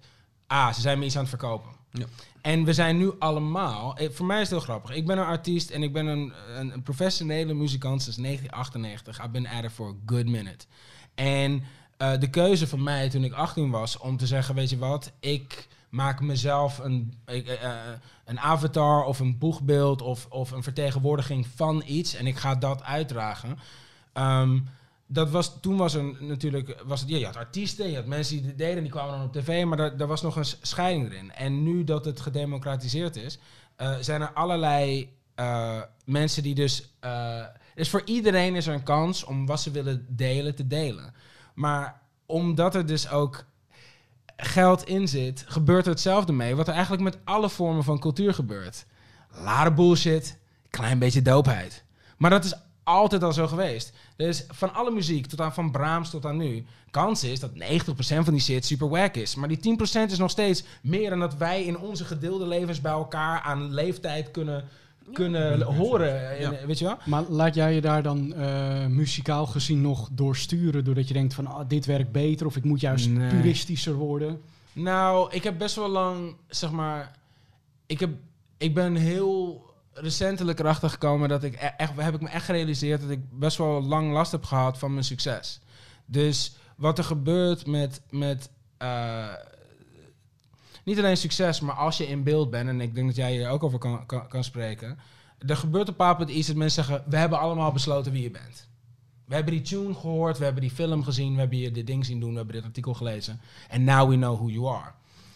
ah, ze zijn me iets aan het verkopen. Ja. En we zijn nu allemaal... Eh, voor mij is het heel grappig. Ik ben een artiest en ik ben een, een, een professionele muzikant sinds negentien achtennegentig. I've been at it for a good minute. En uh, de keuze van mij toen ik achttien was om te zeggen, weet je wat, ik maak mezelf een, ik, uh, een avatar of een boegbeeld of, of een vertegenwoordiging van iets en ik ga dat uitdragen. Um, dat was, toen was er natuurlijk, was het, ja, je had artiesten, je had mensen die het deden, die kwamen dan op tv, maar daar, daar was nog een scheiding erin. En nu dat het gedemocratiseerd is, uh, zijn er allerlei uh, mensen die dus... Uh, dus voor iedereen is er een kans om wat ze willen delen, te delen. Maar omdat er dus ook geld in zit, gebeurt er hetzelfde mee, wat er eigenlijk met alle vormen van cultuur gebeurt. Lade bullshit, klein beetje doopheid. Maar dat is altijd al zo geweest. Dus van alle muziek, tot aan van Brahms tot aan nu, kans is dat negentig procent van die shit super wack is. Maar die tien procent is nog steeds meer dan dat wij in onze gedeelde levens bij elkaar aan leeftijd kunnen, kunnen ja, horen. Ja. Weet je wel? Maar laat jij je daar dan uh, muzikaal gezien nog door sturen, doordat je denkt van ah, dit werkt beter of ik moet juist nee. puristischer worden? Nou, ik heb best wel lang, zeg maar, ik, heb, ik ben heel recentelijk erachter gekomen dat ik echt, heb ik me echt gerealiseerd dat ik best wel lang last heb gehad van mijn succes. Dus wat er gebeurt met, met uh, niet alleen succes, maar als je in beeld bent, en ik denk dat jij hier ook over kan, kan, kan spreken, er gebeurt op een bepaald moment iets dat mensen zeggen, we hebben allemaal besloten wie je bent. We hebben die tune gehoord, we hebben die film gezien, we hebben je dit ding zien doen, we hebben dit artikel gelezen. And now we know who you are.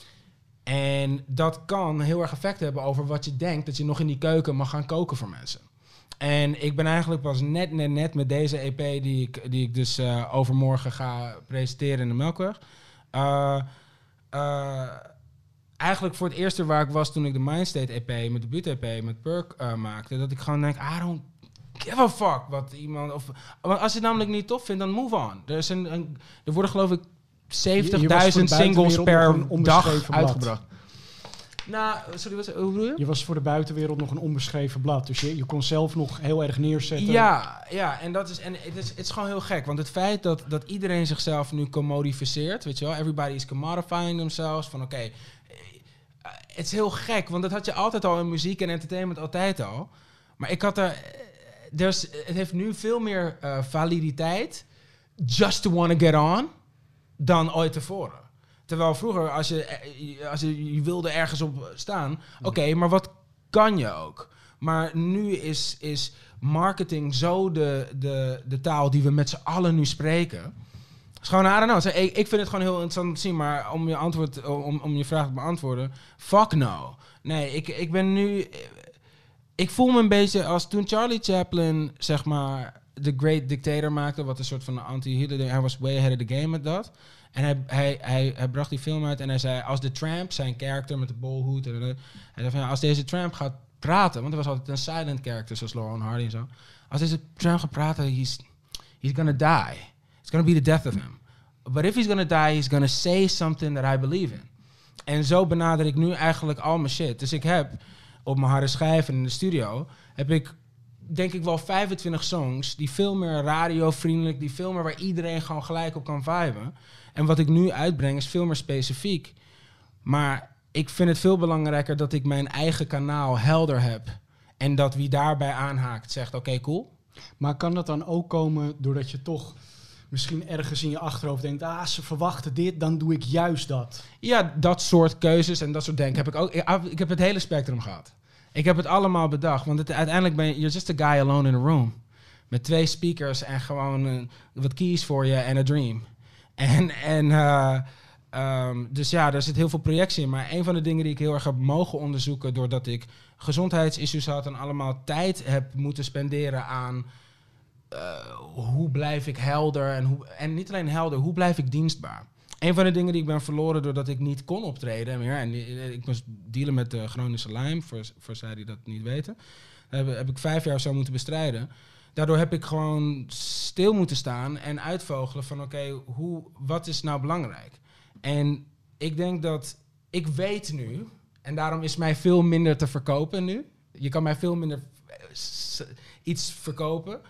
En dat kan heel erg effect hebben over wat je denkt, dat je nog in die keuken mag gaan koken voor mensen. En ik ben eigenlijk pas net, net, net met deze E P, die ik, die ik dus uh, overmorgen ga presenteren in de Melkweg. Uh, uh, eigenlijk voor het eerste waar ik was toen ik de Mindstate E P, mijn debuut-E P, met Perk uh, maakte, dat ik gewoon denk, I don't give a fuck wat iemand... Of, want als je het namelijk niet tof vindt, dan move on. Er, is een, een, er worden geloof ik zeventigduizend singles per dag uitgebracht. Nou, sorry, wat, hoe bedoel je? Je was voor de buitenwereld nog een onbeschreven blad. Dus je, je kon zelf nog heel erg neerzetten. Ja, ja, en dat is, en het is, het is gewoon heel gek. Want het feit dat, dat iedereen zichzelf nu commodificeert, weet je wel, everybody is commodifying themselves. Van oké, okay, het is heel gek, want dat had je altijd al in muziek en entertainment altijd al. Maar ik had er, there's, het heeft nu veel meer uh, validiteit, just to wanna get on, dan ooit tevoren. Terwijl vroeger, als je, als je, je wilde ergens op staan, oké, okay, maar wat kan je ook? Maar nu is, is marketing zo de, de, de taal die we met z'n allen nu spreken. Het is gewoon, I don't know. Ik, ik vind het gewoon heel interessant om te zien, maar om je, antwoord, om, om je vraag te beantwoorden, fuck no. Nee, ik, ik ben nu... Ik voel me een beetje als toen Charlie Chaplin, zeg maar, The Great Dictator maakte, wat een soort van anti-Hitler, hij was way ahead of the game met dat. En hij, hij, hij, hij bracht die film uit en hij zei, als de tramp, zijn character met de bolhoed, en, en, hij zei van, ja, als deze tramp gaat praten, want er was altijd een silent character, zoals Laurel Hardy en zo. Als deze tramp gaat praten, he's, he's gonna die. It's gonna be the death of him. But if he's gonna die, he's gonna say something that I believe in. En zo benader ik nu eigenlijk al mijn shit. Dus ik heb op mijn harde schijf en in de studio, heb ik denk ik wel vijfentwintig songs die veel meer radiovriendelijk, die veel meer waar iedereen gewoon gelijk op kan viben. En wat ik nu uitbreng is veel meer specifiek. Maar ik vind het veel belangrijker dat ik mijn eigen kanaal helder heb. En dat wie daarbij aanhaakt zegt, oké, okay, cool. Maar kan dat dan ook komen doordat je toch misschien ergens in je achterhoofd denkt, ah, ze verwachten dit, dan doe ik juist dat. Ja, dat soort keuzes en dat soort denken heb ik ook. Ik heb het hele spectrum gehad. Ik heb het allemaal bedacht. Want het, uiteindelijk ben je you're just a guy alone in a room. Met twee speakers en gewoon uh, wat keys voor je en een dream. En, en uh, um, dus ja, er zit heel veel projectie in. Maar een van de dingen die ik heel erg heb mogen onderzoeken, doordat ik gezondheidsissues had en allemaal tijd heb moeten spenderen aan uh, hoe blijf ik helder en, hoe, en niet alleen helder, hoe blijf ik dienstbaar. Een van de dingen die ik ben verloren doordat ik niet kon optreden meer, en ik moest dealen met de chronische Lyme, voor, voor zij die dat niet weten, heb, heb ik vijf jaar zo moeten bestrijden. Daardoor heb ik gewoon stil moeten staan en uitvogelen van oké, okay, hoe, wat is nou belangrijk? En ik denk dat, ik weet nu, en daarom is mij veel minder te verkopen nu. Je kan mij veel minder iets verkopen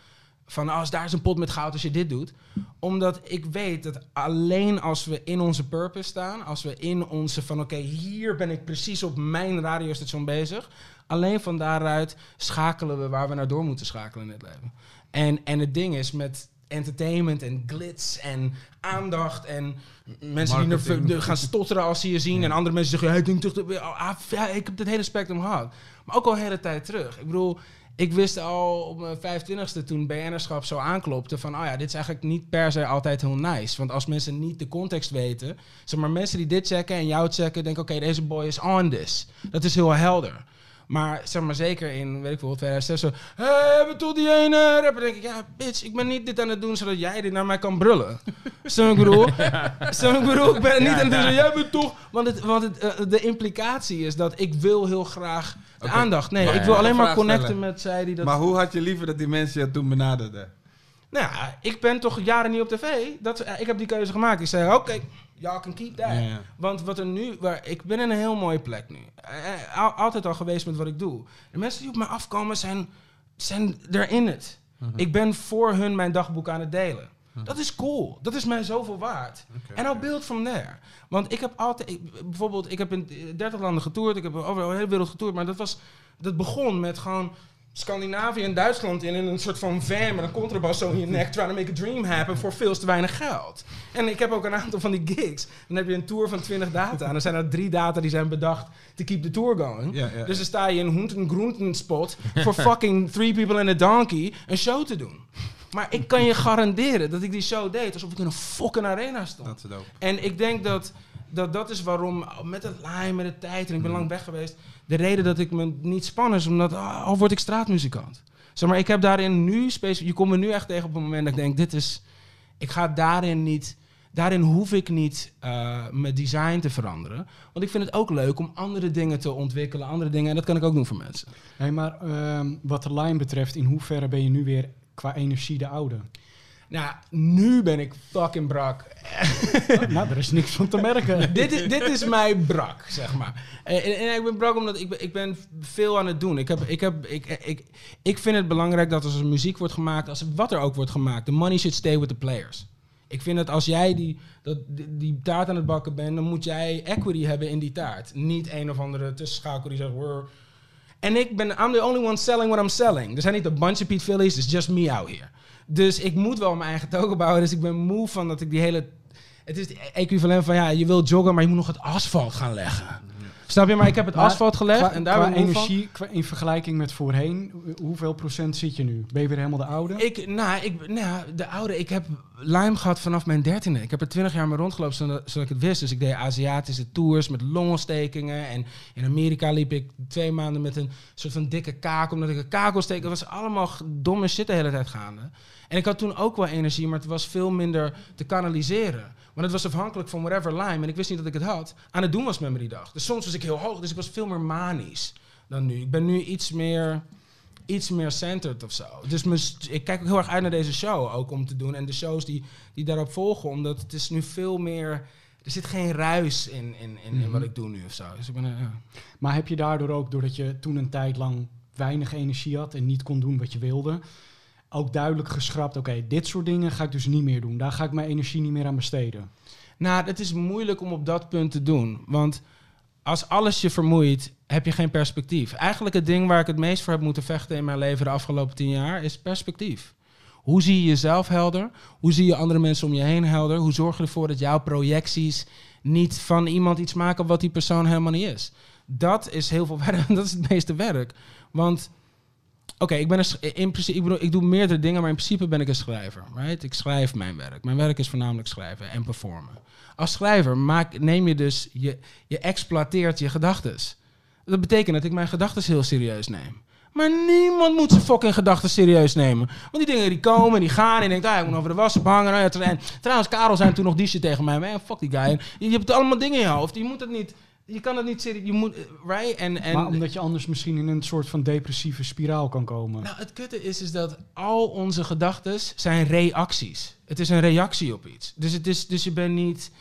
Van als daar is een pot met goud als je dit doet. Omdat ik weet dat alleen als we in onze purpose staan, als we in onze van oké, okay, hier ben ik precies op mijn radiostation bezig. Alleen van daaruit schakelen we waar we naar door moeten schakelen in het leven. En, en het ding is met entertainment en glitz en aandacht en mensen Marketing. die er gaan stotteren als ze je zien. Ja. En andere mensen zeggen, ja, ik denk toch, ah, ja, ik heb dit hele spectrum gehad. Maar ook al een hele tijd terug. Ik bedoel, ik wist al op mijn vijfentwintigste toen B N'erschap zo aanklopte van, oh ja, dit is eigenlijk niet per se altijd heel nice. Want als mensen niet de context weten, zeg maar mensen die dit checken en jou checken, denken, oké, okay, deze boy is on this. Dat is heel helder. Maar zeg maar zeker in, weet ik veel, tweeduizend zes, zo, hé, hey, hebben we toch die ene rapper? denk ik, ja, bitch, ik ben niet dit aan het doen zodat jij dit naar mij kan brullen. Zo ik bedoel? Zo ik bedoel, ik ben het niet aan het doen, zo, jij bent toch... Want, het, want het, uh, de implicatie is dat ik wil heel graag de okay. aandacht. Nee, ja, ik wil ja, alleen maar connecten stellen. met zij die dat... Maar hoe had je liever dat die mensen je toen benaderden? Nou ja, ik ben toch jaren niet op tv. Dat, uh, ik heb die keuze gemaakt. Ik zei, oké, okay, y'all can keep that. Ja, ja. Want wat er nu... Waar, ik ben in een heel mooie plek nu. Uh, al, altijd al geweest met wat ik doe. De mensen die op mij afkomen zijn, zijn er in het. Uh-huh. Ik ben voor hun mijn dagboek aan het delen. Uh-huh. Dat is cool. Dat is mij zoveel waard. En okay, I'll build from there. Want ik heb altijd... Ik, bijvoorbeeld, ik heb in dertig landen getoerd. Ik heb over de hele wereld getoerd. Maar dat was... Dat begon met gewoon... Scandinavië en Duitsland in, in een soort van van met een contrabas zo in je nek, trying to make a dream happen voor veel te weinig geld. En ik heb ook een aantal van die gigs. Dan heb je een tour van twintig data en dan zijn er drie data die zijn bedacht to keep the tour going. Ja, ja, dus dan sta je in Hoenten Groenten spot voor fucking three people and a donkey een show te doen. Maar ik kan je garanderen dat ik die show deed alsof ik in een fucking arena stond. Dat is dope. En ik denk dat dat, dat is waarom, met het lijn, met de tijd, en ik ben lang weg geweest, de reden dat ik me niet span is, omdat, oh, al word ik straatmuzikant. Zeg maar, ik heb daarin nu, specifiek, je komt me nu echt tegen op het moment dat ik denk, dit is, ik ga daarin niet, daarin hoef ik niet uh, mijn design te veranderen. Want ik vind het ook leuk om andere dingen te ontwikkelen, andere dingen, en dat kan ik ook doen voor mensen. Hey, maar uh, wat de lijn betreft, in hoeverre ben je nu weer qua energie de oude? Nou, nu ben ik fucking brak. Oh, nou, er is niks van te merken. dit, is, dit is mijn brak, zeg maar. En, en, en ik ben brak omdat ik ben, ik ben veel aan het doen. Ik, heb, ik, heb, ik, ik, ik vind het belangrijk dat als er muziek wordt gemaakt, als wat er ook wordt gemaakt, the money should stay with the players. Ik vind dat als jij die, dat, die, die taart aan het bakken bent, dan moet jij equity hebben in die taart. Niet een of andere tussenschakel die zegt, Whoa. En ik ben, I'm the only one selling what I'm selling. Er zijn niet een bunch of Pete Phillies, it's just me out here. Dus ik moet wel mijn eigen token bouwen. Dus ik ben moe van dat ik die hele... Het is equivalent van, ja, je wil joggen, maar je moet nog het asfalt gaan leggen. Ja. Snap je? Maar ik heb het maar asfalt gelegd. Qua, en daar qua energie, qua, in vergelijking met voorheen, hoeveel procent zit je nu? Ben je weer helemaal de oude? Ik, nou, ik, nou, de oude. Ik heb Lyme gehad vanaf mijn dertiende. Ik heb er twintig jaar mee rondgelopen zodat, zodat ik het wist. Dus ik deed Aziatische tours met longontstekingen. En in Amerika liep ik twee maanden met een soort van dikke kaak, omdat ik een kakelsteek. Dat was allemaal domme shit de hele tijd gaande. En ik had toen ook wel energie, maar het was veel minder te kanaliseren. Want het was afhankelijk van whatever Lyme. En ik wist niet dat ik het had. Aan het doen was met me die dag. Dus soms was ik heel hoog. Dus ik was veel meer manisch dan nu. Ik ben nu iets meer, iets meer centered of zo. Dus mijn, ik kijk ook heel erg uit naar deze show ook om te doen. En de shows die, die daarop volgen. Omdat het is nu veel meer... Er zit geen ruis in, in, in, in mm-hmm. wat ik doe nu of zo. Dus ik ben, uh, ja. Maar heb je daardoor ook, doordat je toen een tijd lang weinig energie had en niet kon doen wat je wilde, ook duidelijk geschrapt, oké, okay, dit soort dingen ga ik dus niet meer doen. Daar ga ik mijn energie niet meer aan besteden. Nou, het is moeilijk om op dat punt te doen. Want als alles je vermoeit, heb je geen perspectief. Eigenlijk het ding waar ik het meest voor heb moeten vechten in mijn leven de afgelopen tien jaar is perspectief. Hoe zie je jezelf helder? Hoe zie je andere mensen om je heen helder? Hoe zorg je ervoor dat jouw projecties niet van iemand iets maken wat die persoon helemaal niet is? Dat is heel veel werk. Dat is het meeste werk. Want Oké, okay, ik ben een, in principe, ik bedoel, ik doe meerdere dingen, maar in principe ben ik een schrijver. Right? Ik schrijf mijn werk. Mijn werk is voornamelijk schrijven en performen. Als schrijver maak, neem je dus, je, je exploiteert je gedachtes. Dat betekent dat ik mijn gedachtes heel serieus neem. Maar niemand moet zijn fucking gedachten serieus nemen. Want die dingen die komen en die gaan en je denkt, ah, ik moet over de was op hangen. En trouwens, Karel zei toen nog die shit tegen mij. Man, fuck die guy. Je hebt allemaal dingen in je hoofd. Je moet het niet... Je kan het niet serieus, je moet, right? En, en maar omdat je anders misschien in een soort van depressieve spiraal kan komen. Nou, het kutte is, is dat al onze gedachten zijn reacties. Het is een reactie op iets. Dus, het is, dus je bent niet...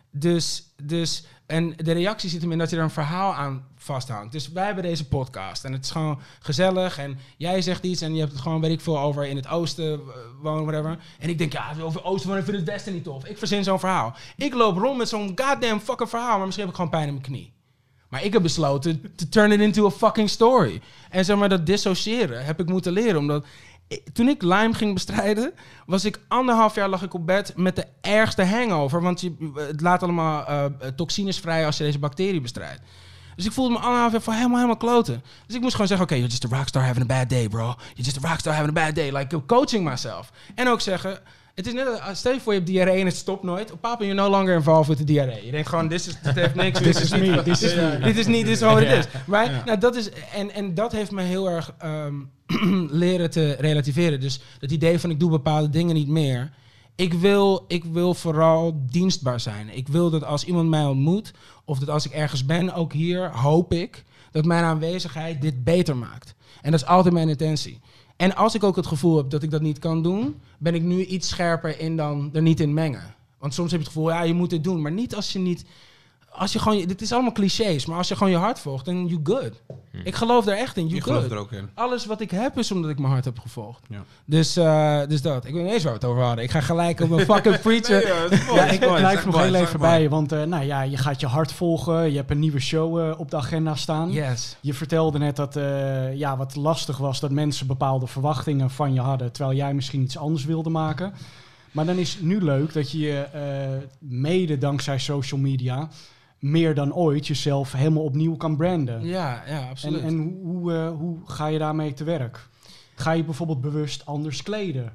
Dus, dus, en de reactie zit hem in dat je er een verhaal aan vasthangt. Dus wij hebben deze podcast en het is gewoon gezellig. En jij zegt iets en je hebt het gewoon, weet ik veel, over in het oosten uh, wonen, whatever. En ik denk, ja, over het oosten wonen, ik vind het westen niet tof. Ik verzin zo'n verhaal. Ik loop rond met zo'n goddamn fucking verhaal, maar misschien heb ik gewoon pijn in mijn knie. Maar ik heb besloten to turn it into a fucking story. En zeg maar, dat dissociëren heb ik moeten leren, omdat... Toen ik Lyme ging bestrijden, was ik anderhalf jaar lag ik op bed met de ergste hangover. Want je, het laat allemaal uh, toxines vrij als je deze bacterie bestrijdt. Dus ik voelde me anderhalf jaar van helemaal, helemaal kloten. Dus ik moest gewoon zeggen, oké, okay, you're just a rockstar having a bad day, bro. You're just a rockstar having a bad day. Like, coaching myself. En ook zeggen, het is net, stel je voor je hebt diarree en het stopt nooit. Oh, papa, you're no longer involved with the diarree. Je denkt gewoon, dit is, dit heeft niks. Dit is niet, dit is niet, dit is niet, dit is gewoon wat het is. Right? Ja. Nou, dat is, en, en dat heeft me heel erg um, leren te relativeren. Dus het idee van ik doe bepaalde dingen niet meer. Ik wil, ik wil vooral dienstbaar zijn. Ik wil dat als iemand mij ontmoet, of dat als ik ergens ben, ook hier, hoop ik, dat mijn aanwezigheid dit beter maakt. En dat is altijd mijn intentie. En als ik ook het gevoel heb dat ik dat niet kan doen, ben ik nu iets scherper in dan er niet in mengen. Want soms heb je het gevoel, ja, je moet dit doen. Maar niet als je niet... Als je gewoon... Dit is allemaal clichés, maar als je gewoon je hart volgt, dan you good. Hm. Ik geloof daar echt in, you je good. gelooft er ook in. Alles wat ik heb is omdat ik mijn hart heb gevolgd. Ja. Dus, uh, dus dat. Ik weet niet eens waar we het over hadden. Ik ga gelijk op een fucking preacher. Nee, ja, ja, ik blijf nog heel even bij je, want uh, nou ja, je gaat je hart volgen. Je hebt een nieuwe show uh, op de agenda staan. Yes. Je vertelde net dat uh, ja, wat lastig was dat mensen bepaalde verwachtingen van je hadden, terwijl jij misschien iets anders wilde maken. Maar dan is het nu leuk dat je je uh, mede dankzij social media meer dan ooit jezelf helemaal opnieuw kan branden. Ja, ja, absoluut. En, en hoe, uh, hoe ga je daarmee te werk? Ga je bijvoorbeeld bewust anders kleden?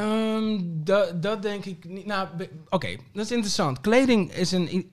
Um, dat, dat denk ik niet. Nou, oké, okay, dat is interessant. Kleding is een...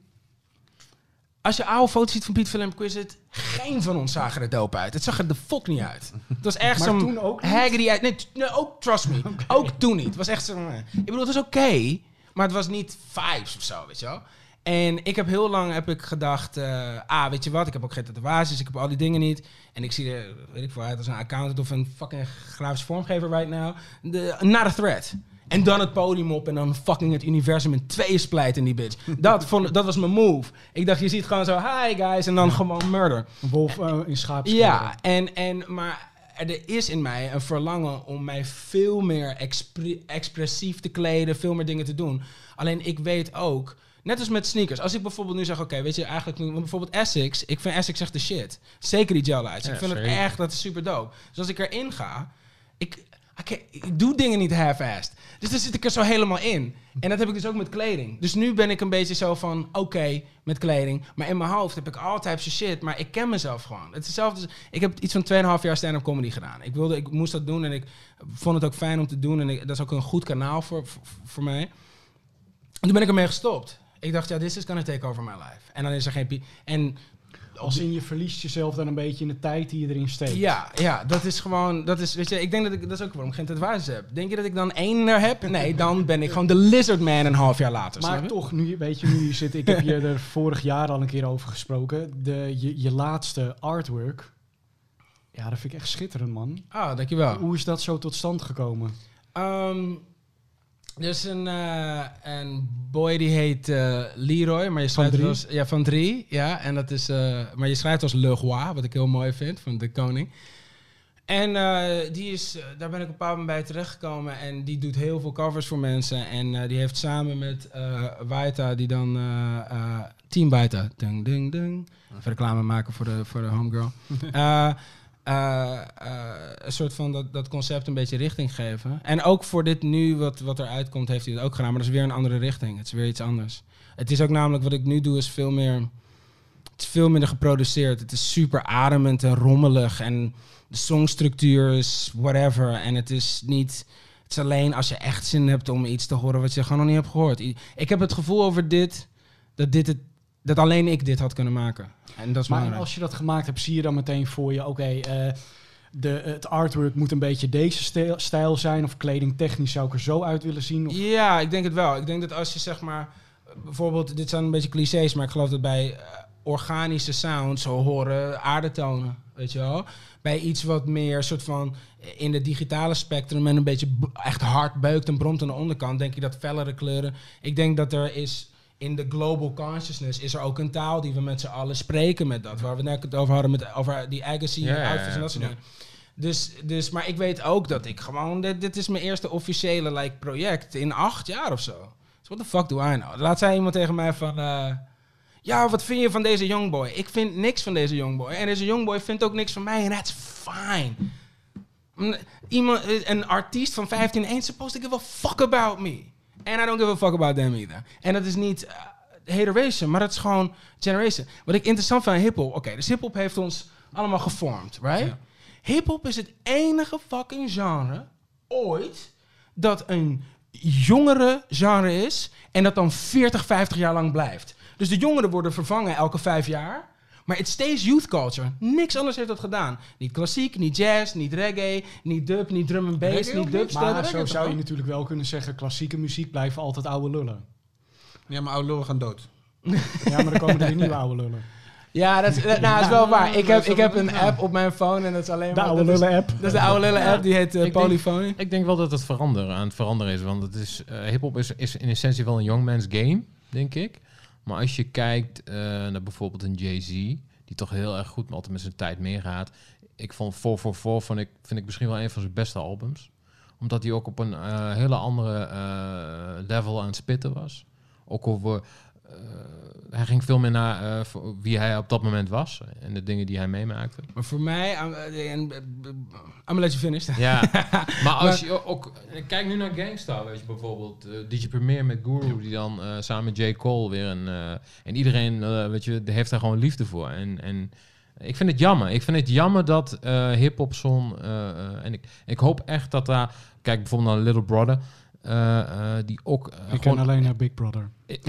Als je oude foto's ziet van Piet Willem Quiz, het geen van ons zagen er dope uit. Het zag er de fuck niet uit. Het was echt zo'n... Maar toen ook niet? Haggerty uit. Nee, t- nee, ook, trust me. Okay. Ook toen niet. Het was echt zo'n... Ik bedoel, het was oké, okay, maar het was niet vibes of zo, weet je wel. En ik heb heel lang heb ik gedacht, uh, ah, weet je wat, ik heb ook geen tatoeages, ik heb al die dingen niet. En ik zie er, weet ik veel, uit als een accountant of een fucking grafisch vormgever right now. De, not a threat. En dan het podium op en dan fucking het universum in tweeën splijten in die bitch. Dat, vond, dat was mijn move. Ik dacht, je ziet gewoon zo, hi guys, en dan ja. gewoon murder. Wolf uh, in schaapskleren. Ja, en, en, maar er is in mij een verlangen om mij veel meer expre- expressief te kleden, veel meer dingen te doen. Alleen ik weet ook... Net als met sneakers. Als ik bijvoorbeeld nu zeg, oké, okay, weet je, eigenlijk nu, bijvoorbeeld Essex, ik vind Essex echt de shit. Zeker die gel lights. Ja, ik vind zeker. Het echt, dat is super dope. Dus als ik erin ga, ik, okay, ik doe dingen niet half-assed. Dus dan zit ik er zo helemaal in. En dat heb ik dus ook met kleding. Dus nu ben ik een beetje zo van, oké, okay, met kleding. Maar in mijn hoofd heb ik altijd shit, maar ik ken mezelf gewoon. Het is hetzelfde. Ik heb iets van tweeënhalf jaar stand-up comedy gedaan. Ik wilde, ik moest dat doen en ik vond het ook fijn om te doen. En ik, dat is ook een goed kanaal voor, voor, voor mij. En toen ben ik ermee gestopt. Ik dacht, ja, this is gonna take over my life. En dan is er geen... Pie- en als in je verliest jezelf dan een beetje in de tijd die je erin steekt. Ja, ja, dat is gewoon... Dat is, weet je, ik denk dat ik... Dat is ook waarom ik geen tatoeages heb. Denk je dat ik dan één er heb? Nee, dan ben ik gewoon de Lizard Man een half jaar later. Maar toch, nu, weet je, nu je zit... Ik heb je er vorig jaar al een keer over gesproken. De, je, je laatste artwork. Ja, dat vind ik echt schitterend, man. Ah, dankjewel. Hoe is dat zo tot stand gekomen? Um, Er is een, uh, een boy die heet uh, Leroy, maar je schrijft van als ja van drie, ja, en dat is, uh, maar je schrijft als Le Roi, wat ik heel mooi vind van de koning. En uh, die is, uh, daar ben ik op een bepaald moment bij terechtgekomen en die doet heel veel covers voor mensen en uh, die heeft samen met uh, Waita die dan uh, uh, Team Waita, ding ding ding, even reclame maken voor de voor de homegirl. uh, Uh, uh, een soort van dat, dat concept een beetje richting geven. En ook voor dit nu, wat, wat eruit komt, heeft hij het ook gedaan. Maar dat is weer een andere richting. Het is weer iets anders. Het is ook namelijk, wat ik nu doe, is veel meer... Het is veel minder geproduceerd. Het is super ademend en rommelig. En de songstructuur is whatever. En het is niet... Het is alleen als je echt zin hebt om iets te horen wat je gewoon nog niet hebt gehoord. Ik heb het gevoel over dit... Dat dit het... Dat alleen ik dit had kunnen maken. En dat is maar als je dat gemaakt hebt, zie je dan meteen voor je... Oké, okay, uh, de het artwork moet een beetje deze stijl, stijl zijn... of kledingtechnisch zou ik er zo uit willen zien? Of? Ja, ik denk het wel. Ik denk dat als je zeg maar... Bijvoorbeeld, dit zijn een beetje clichés... maar ik geloof dat bij uh, organische sounds horen aardetonen. Weet je wel? Bij iets wat meer soort van... in het digitale spectrum... en een beetje b- echt hard beukt en bromt aan de onderkant... denk ik dat fellere kleuren... Ik denk dat er is... in de global consciousness is er ook een taal die we met z'n allen spreken met dat. Waar we net het over hadden, met, over die Agassi Ja, en ja, outfits en dat ja. soort dingen. Dus, dus, maar ik weet ook dat ik gewoon... Dit, dit is mijn eerste officiële like, project in acht jaar of zo. Dus what the fuck do I know? Laat zei iemand tegen mij van... Uh, ja, wat vind je van deze youngboy? Ik vind niks van deze youngboy. En deze youngboy vindt ook niks van mij. En that's fine. Iemand, een artiest van vijftien ain't supposed to give a fuck about me. And I don't give a fuck about them either. En dat is niet uh, hateration, maar dat is gewoon generation. Wat ik interessant vind aan hiphop... Oké, okay, dus hiphop heeft ons allemaal gevormd, right? Ja. Hiphop is het enige fucking genre ooit dat een jongere genre is en dat dan veertig, vijftig jaar lang blijft. Dus de jongeren worden vervangen elke vijf jaar, maar it stays youth culture. Niks anders heeft dat gedaan. Niet klassiek, niet jazz, niet reggae, niet dub, niet drum and bass, Reggae niet dubstep. Maar zo zou je natuurlijk wel kunnen zeggen, klassieke muziek blijven altijd oude lullen. Ja, maar oude lullen gaan dood. Ja, maar dan komen er weer nieuwe oude lullen. Ja, dat is, nou, dat is wel waar. Ik heb, ik heb een app op mijn phone en dat is alleen maar... De oude lullen app. Dat is de oude lullen app, die heet uh, Ik Polyphony. Denk, ik denk wel dat het veranderen, aan het veranderen is. Want het is, uh, hip-hop is, is in essentie wel een youngman's game, denk ik. Maar als je kijkt uh, naar bijvoorbeeld een Jay-Z, die toch heel erg goed altijd met zijn tijd meegaat. Ik vond four four four vond ik, vind ik misschien wel een van zijn beste albums. Omdat hij ook op een uh, hele andere uh, level aan het spitten was. Ook over... Uh, hij ging veel meer naar uh, wie hij op dat moment was en de dingen die hij meemaakte. Maar voor mij, I'm, I'm gonna let you finish. Ja, maar als je ook... Kijk nu naar Gangstar, weet je, bijvoorbeeld. Uh, D J Premier met Guru, die dan uh, samen met J. Cole weer een... Uh, en iedereen, uh, weet je, heeft daar gewoon liefde voor. En, en ik vind het jammer. Ik vind het jammer dat uh, hip-hop zo'n... Uh, uh, en ik, ik hoop echt dat daar... Kijk bijvoorbeeld naar Little Brother... Uh, uh, die ook... Uh, ik gewoon, ken alleen naar Big Brother.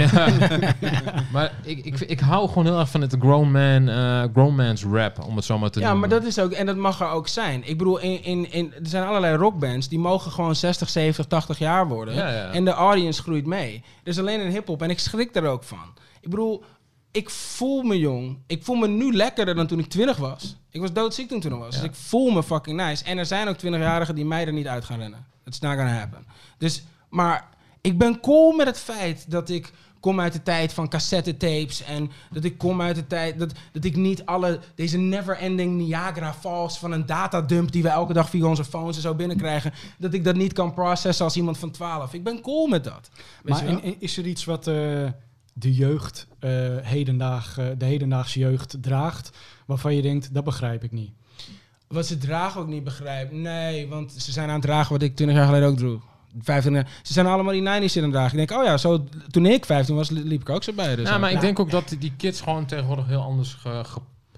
Maar ik, ik, ik hou gewoon heel erg van het grown man, uh, grown man's rap, om het zo maar te ja, noemen. maar dat is ook... En dat mag er ook zijn. Ik bedoel, in, in, in, er zijn allerlei rockbands die mogen gewoon zestig, zeventig, tachtig jaar worden. Ja, ja. En de audience groeit mee. Dus alleen in hiphop. En ik schrik daar ook van. Ik bedoel, ik voel me jong. Ik voel me nu lekkerder dan toen ik twintig was. Ik was doodziek toen ik twintig was. Ja. Dus ik voel me fucking nice. En er zijn ook twintigjarigen die mij er niet uit gaan rennen. It's not gonna happen. Dus... Maar ik ben cool met het feit dat ik kom uit de tijd van cassettetapes en dat ik kom uit de tijd dat, dat ik niet alle deze never-ending Niagara Falls van een datadump die we elke dag via onze phones en zo binnenkrijgen, dat ik dat niet kan processen als iemand van twaalf. Ik ben cool met dat. Weet maar en, en is er iets wat uh, de jeugd, uh, hedendaag, uh, de hedendaagse jeugd draagt, waarvan je denkt, dat begrijp ik niet? Wat ze dragen ook niet begrijp. Nee, want ze zijn aan het dragen wat ik twintig jaar geleden ook droeg. vijftien, ze zijn allemaal die nineties in aan het dragen. Ik denk, oh ja, zo, toen ik vijftien was, liep ik ook zo bij. Dus ja, maar ja. ik denk ook dat die kids gewoon tegenwoordig heel anders... Ge, ge,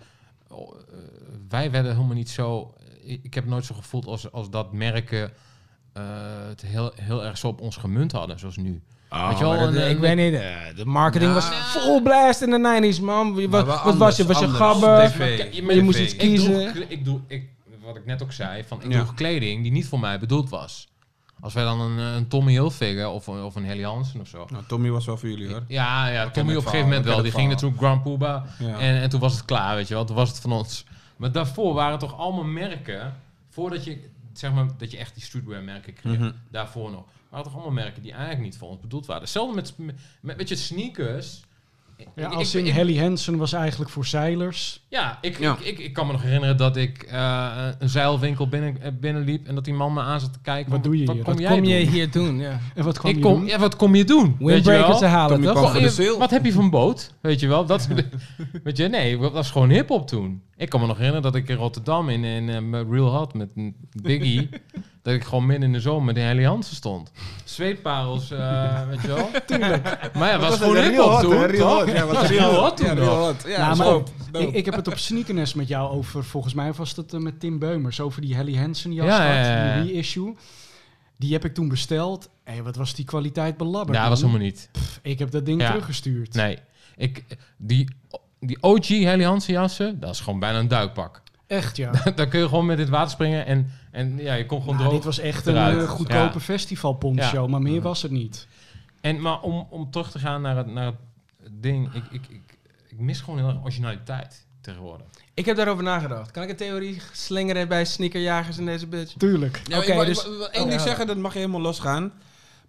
oh, uh, wij werden helemaal niet zo... Ik, ik heb nooit zo gevoeld als, als dat merken uh, het heel, heel erg zo op ons gemunt hadden, zoals nu. Oh, weet je wel, dat, een, ik een, weet niet, uh, de marketing ja, was full blast in de nineties, man. Wat, wat anders, was je? Was je anders. gabber? T V, je, maar je moest iets ik kiezen. droeg, ik doe, ik, wat ik net ook zei, van ik ja. droeg kleding die niet voor mij bedoeld was. Als wij dan een, een Tommy Hilfiger of, of een Helly Hansen of zo. Nou, Tommy was wel voor jullie, hoor. Ja, ja, Ik Tommy op een gegeven moment wel. Die ging naartoe Grand Poobah ja. en, en toen was het klaar, weet je wel. Toen was het van ons. Maar daarvoor waren het toch allemaal merken, voordat je, zeg maar, dat je echt die streetwear merken kreeg. Mm-hmm. Daarvoor nog. waren toch allemaal merken die eigenlijk niet voor ons bedoeld waren. Hetzelfde met, met, met je sneakers. Ja, Ik- als ik- in ik- Helly Hansen was eigenlijk voor zeilers. Ja, ik, Ja. Ik, ik, ik kan me nog herinneren dat ik eh, een zeilwinkel binnen, eh, binnenliep en dat die man me aan zat te kijken. Wat van, doe je Wat hier? kom Wat jij kom je doen? hier doen? Ja. En wat kwam Ik je kom, doen? ja, wat kom je doen? Weet je Windbreaker wel? te halen, Tommy toch? kwam voor de Eh, sale. Wat heb je van boot? Weet je wel? Dat, weet je, nee, dat was gewoon hip-hop toen. Ik kan me nog herinneren dat ik in Rotterdam in, in eh, met Real Hot met een Biggie, dat ik gewoon midden in de zomer met de Helly Hansen stond. Zweetparels, eh, weet je wel? Tuurlijk. Maar ja, het was, was gewoon het? hip-hop Real hot, toen. hè? Real toch? hot, ja, was Dat was real Real hot. Hot toen Ja, nog. Real hot. Ja, Ja, maar dope, dope. ik, ik heb het op Sneakernest met jou over, volgens mij was het eh, met Tim Beumers, over die Helly Hansen jas, Ja, had, ja, ja, ja. die reissue. Die heb ik toen besteld. Hé, wat was die kwaliteit belabberd. Ja, man. was helemaal niet. Pff, ik heb dat ding Ja. teruggestuurd. Nee. Ik, die, die O G Helly Hansen jassen, dat is gewoon bijna een duikpak. Echt, ja. Dan kun je gewoon met dit water springen en, en ja, je komt gewoon Nou, droog. dit was echt een eruit. eh, goedkope Ja. festivalponcho, Ja. maar meer was het niet. En, maar om, om terug te gaan naar het, naar het ding, ik, ik, ik, ik mis gewoon heel erg originaliteit tegenwoordig. Ik heb daarover nagedacht. Kan ik een theorie slingeren bij sneakerjagers in deze bitch? Tuurlijk. Ja, Oké, ik wil- dus- ik wil- ik wil één oh, ding ja. zeggen, dat mag je helemaal losgaan.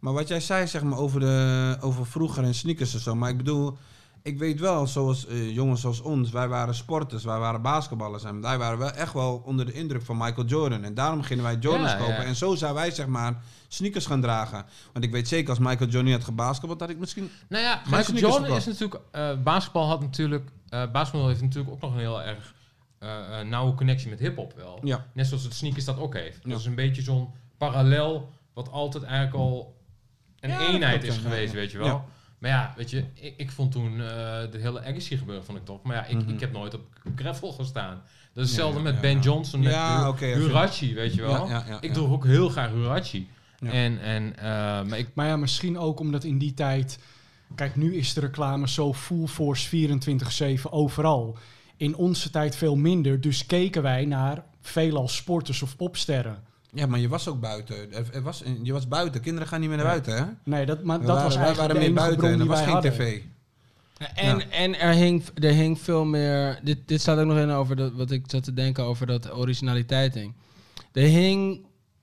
Maar wat jij zei, zeg maar, over, de, over vroeger en sneakers en zo. Maar ik bedoel, ik weet wel, zoals uh, jongens zoals ons, wij waren sporters, wij waren basketballers. En wij waren wel echt wel onder de indruk van Michael Jordan. En daarom gingen wij Jordans ja, kopen. Ja. En zo zijn wij, zeg maar, sneakers gaan dragen. Want ik weet zeker, als Michael Jordan niet had gebasketbald, had ik misschien... Nou ja, Michael Jordan is natuurlijk... Uh, basketbal had natuurlijk... Uh, basketbal heeft natuurlijk ook nog een heel erg uh, uh, nauwe connectie met hiphop wel. Ja. Net zoals het sneakers dat ook heeft. Ja. Dat is een beetje zo'n parallel, wat altijd eigenlijk al een ja, eenheid is geweest, ja. weet je wel. Ja. Maar ja, weet je, ik, ik vond toen uh, de hele Agassi gebeuren, vond ik toch. Maar ja, ik, mm-hmm. ik heb nooit op gravel gestaan. Dat is hetzelfde ja, ja, met Ben ja. Johnson, met ja, Hu- okay, Huarachi, weet je wel. Ja, ja, ja, ik droeg ja. ook heel graag Huarachi. Ja. En, en, uh, maar, ik maar ja, misschien ook omdat in die tijd... Kijk, nu is de reclame zo full force vierentwintig zeven overal. In onze tijd veel minder. Dus keken wij naar veelal sporters of popsterren. Ja, maar je was ook buiten. Er, er was, je was buiten. Kinderen gaan niet meer naar buiten, hè? Nee, dat, maar we dat waren, was eigenlijk waren de meer buiten en er was geen hadden. tv. Ja, en, ja. en er, hing, er hing veel meer... Dit, dit staat ook nog in over dat, wat ik zat te denken over dat originaliteit ding. Er hing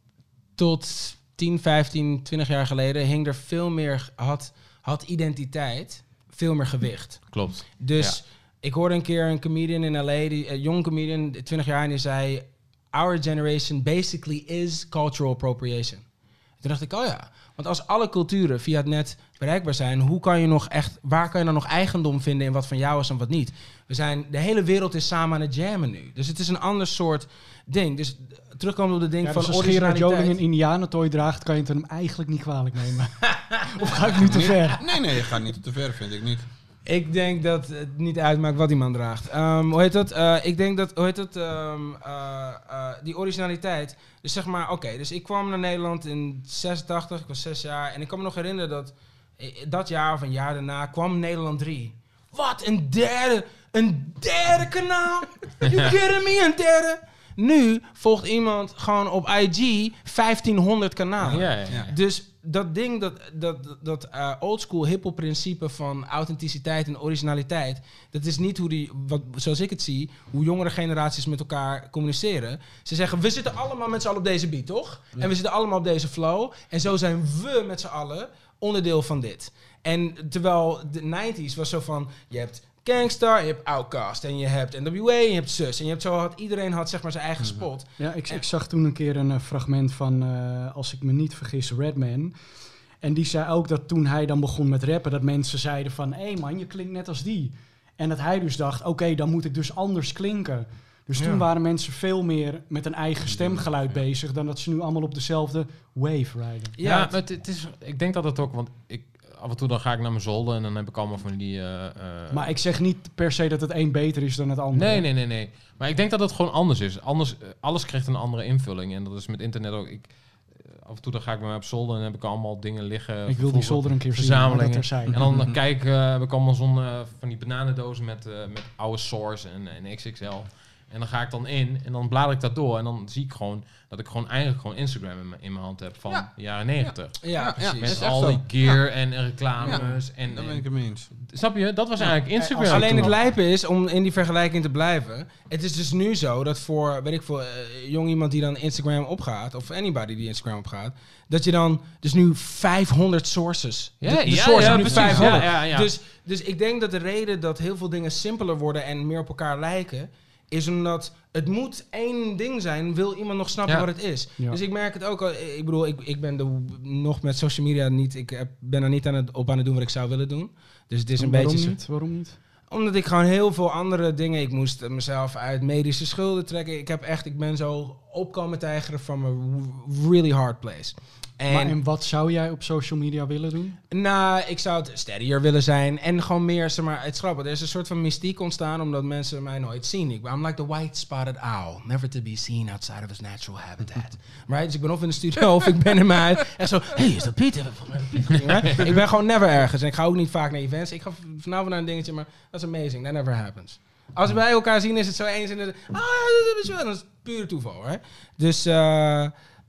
tot tien, vijftien, twintig jaar geleden... hing er veel meer... had, had identiteit veel meer gewicht. Klopt. Dus ja. ik hoorde een keer een comedian in L A... Die, een jong comedian, twintig jaar, en die zei... Our generation basically is cultural appropriation. Toen dacht ik, oh ja... Want als alle culturen via het net bereikbaar zijn, hoe kan je nog echt, waar kan je dan nog eigendom vinden in wat van jou is en wat niet? We zijn, de hele wereld is samen aan het jammen nu. Dus het is een ander soort ding. Dus terugkomen op de ding ja, van dus als Gerard Joling een indianentooi draagt, kan je het hem eigenlijk niet kwalijk nemen. Of ga ik nu te ver? Nee, nee, je gaat niet te ver, vind ik niet. Ik denk dat het niet uitmaakt wat die man draagt. Um, hoe heet dat? Uh, ik denk dat, hoe heet dat? Um, uh, uh, die originaliteit. Dus zeg maar, oké, okay, dus ik kwam naar Nederland in zesentachtig, ik was zes jaar. En ik kan me nog herinneren dat dat jaar of een jaar daarna kwam Nederland drie. Wat, een derde, een derde kanaal? You kidding me, een derde? Nu volgt iemand gewoon op I G vijftienhonderd kanalen. Ja, ja, ja. Dus dat ding, dat, dat, dat uh, oldschool hiphop principe van authenticiteit en originaliteit, dat is niet hoe die, wat, zoals ik het zie, hoe jongere generaties met elkaar communiceren. Ze zeggen, we zitten allemaal met z'n allen op deze beat, toch? Ja. En we zitten allemaal op deze flow. En zo zijn we met z'n allen onderdeel van dit. En terwijl de nineties was zo van, je hebt Gangstar, je hebt Outkast en je hebt N W A en je hebt Sus. En je hebt zo had, iedereen had zeg maar zijn eigen spot. Ja, ik, ik zag toen een keer een uh, fragment van, uh, als ik me niet vergis, Redman. En die zei ook dat toen hij dan begon met rappen, dat mensen zeiden van, hé hey man, je klinkt net als die. En dat hij dus dacht, oké, okay, dan moet ik dus anders klinken. Dus ja. toen waren mensen veel meer met een eigen stemgeluid ja. bezig dan dat ze nu allemaal op dezelfde wave rijden. Ja, ja het, het is, ik denk dat het ook, want ik... Af en toe dan ga ik naar mijn zolder en dan heb ik allemaal van die... Uh, uh, maar ik zeg niet per se dat het een beter is dan het andere. Nee, nee, nee, nee. Maar ik denk dat het gewoon anders is. Anders, uh, alles krijgt een andere invulling. En dat is met internet ook... Ik, uh, af en toe dan ga ik bij mij op zolder en heb ik allemaal dingen liggen. Ik wil die zolder een keer verzamelingen. zien. En dan, dan kijk uh, heb ik allemaal zo'n uh, van die bananendozen met, uh, met oude Source en, en X X L. En dan ga ik dan in en dan blader ik dat door. En dan zie ik gewoon dat ik gewoon eigenlijk gewoon Instagram in, m- in mijn hand heb van ja. de jaren negentig. Ja, ja, precies. Met al die gear ja. en reclames. Ja. En, dat ben ik hem eens. Snap je? Dat was ja. eigenlijk Instagram. Als alleen het lijpen is, om in die vergelijking te blijven. Het is dus nu zo dat voor, weet ik veel, uh, jong iemand die dan Instagram opgaat, of anybody die Instagram opgaat, dat je dan, dus nu vijfhonderd sources. Ja, de de ja, sources ja, nu precies. vijfhonderd. Ja, ja, ja. Dus, dus ik denk dat de reden dat heel veel dingen simpeler worden en meer op elkaar lijken, is omdat het moet één ding zijn, wil iemand nog snappen ja. wat het is. Ja. Dus ik merk het ook al, ik bedoel, ik, ik ben de, nog met social media niet, ik heb, ben er niet aan het, op aan het doen wat ik zou willen doen. Dus het is een waarom beetje... Niet? Waarom niet? Omdat ik gewoon heel veel andere dingen, ik moest mezelf uit medische schulden trekken. Ik heb echt, ik ben zo opkomen tijgeren from a really hard place. En, maar en wat zou jij op social media willen doen? Nou, ik zou het steadier willen zijn. En gewoon meer, zeg maar, het grappige. Er is een soort van mystiek ontstaan, omdat mensen mij nooit zien. Ik, I'm like the white spotted owl. Never to be seen outside of his natural habitat. Right? Dus ik ben of in de studio of ik ben in mijn huis. En zo, hey, is dat Piet? Right? Ik ben gewoon never ergens. En ik ga ook niet vaak naar events. Ik ga vanavond naar een dingetje, maar dat is amazing. That never happens. Als we bij elkaar zien, is het zo eens in de... Ah, dat is wel. Dat is puur toeval, right? Dus, uh,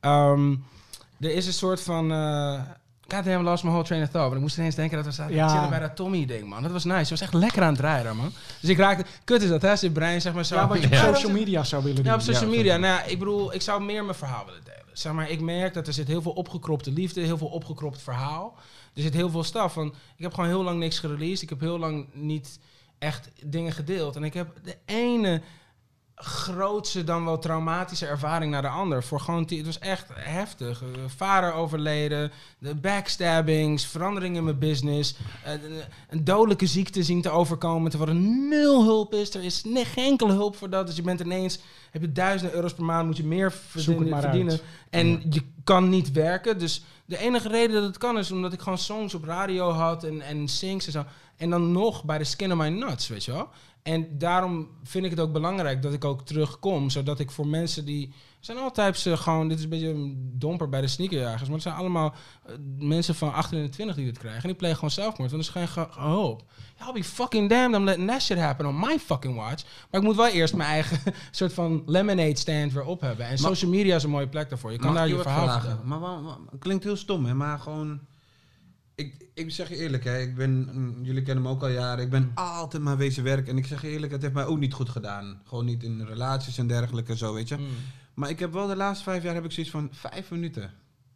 um, er is een soort van... Uh, God damn, lost my whole train of thought. Want ik moest ineens denken dat we zaten ja. chillen bij dat Tommy-ding, man. Dat was nice. Het was echt lekker aan het rijden, man. Dus ik raakte... Kut is dat, hè? Zijn brein, zeg maar zo... Ja, wat je op ja. social media zou willen doen. Ja, op social ja, media. Nou, ik bedoel, ik zou meer mijn verhaal willen delen. zeg maar, ik merk dat er zit heel veel opgekropte liefde, heel veel opgekropt verhaal. Er zit heel veel staf van, ik heb gewoon heel lang niks gereleased. Ik heb heel lang niet echt dingen gedeeld. En ik heb de ene grootste dan wel traumatische ervaring naar de ander. Voor gewoon, het was echt heftig. Uh, vader overleden, de backstabbings, veranderingen in mijn business, uh, een dodelijke ziekte zien te overkomen, terwijl er nul hulp is. Er is ne- geen enkele hulp voor dat. Dus je bent ineens, heb je duizenden euro's per maand, moet je meer verdienen. verdienen en ja. je kan niet werken. Dus de enige reden dat het kan is omdat ik gewoon songs op radio had en, en sings en zo. En dan nog bij de skin of my nuts, weet je wel. En daarom vind ik het ook belangrijk dat ik ook terugkom. Zodat ik voor mensen die... Er zijn altijd ze gewoon... Dit is een beetje een domper bij de sneakerjagers. Maar het zijn allemaal uh, mensen van achtentwintig die dit krijgen. En die plegen gewoon zelfmoord. Want er is geen ge- hoop. Ja, I'll be fucking damned. I'm letting that shit happen on my fucking watch. Maar ik moet wel eerst mijn eigen soort van lemonade stand weer op hebben. En maar, social media is een mooie plek daarvoor. Je kan daar je, je verhaal vertellen. Maar, maar, maar het klinkt heel stom, hè. Maar gewoon... Ik, ik zeg je eerlijk, hè, ik ben, jullie kennen me ook al jaren, ik ben altijd maar wezen werken. En ik zeg je eerlijk, het heeft mij ook niet goed gedaan. Gewoon niet in relaties en dergelijke, zo, weet je. Mm. Maar ik heb wel de laatste vijf jaar heb ik zoiets van vijf minuten.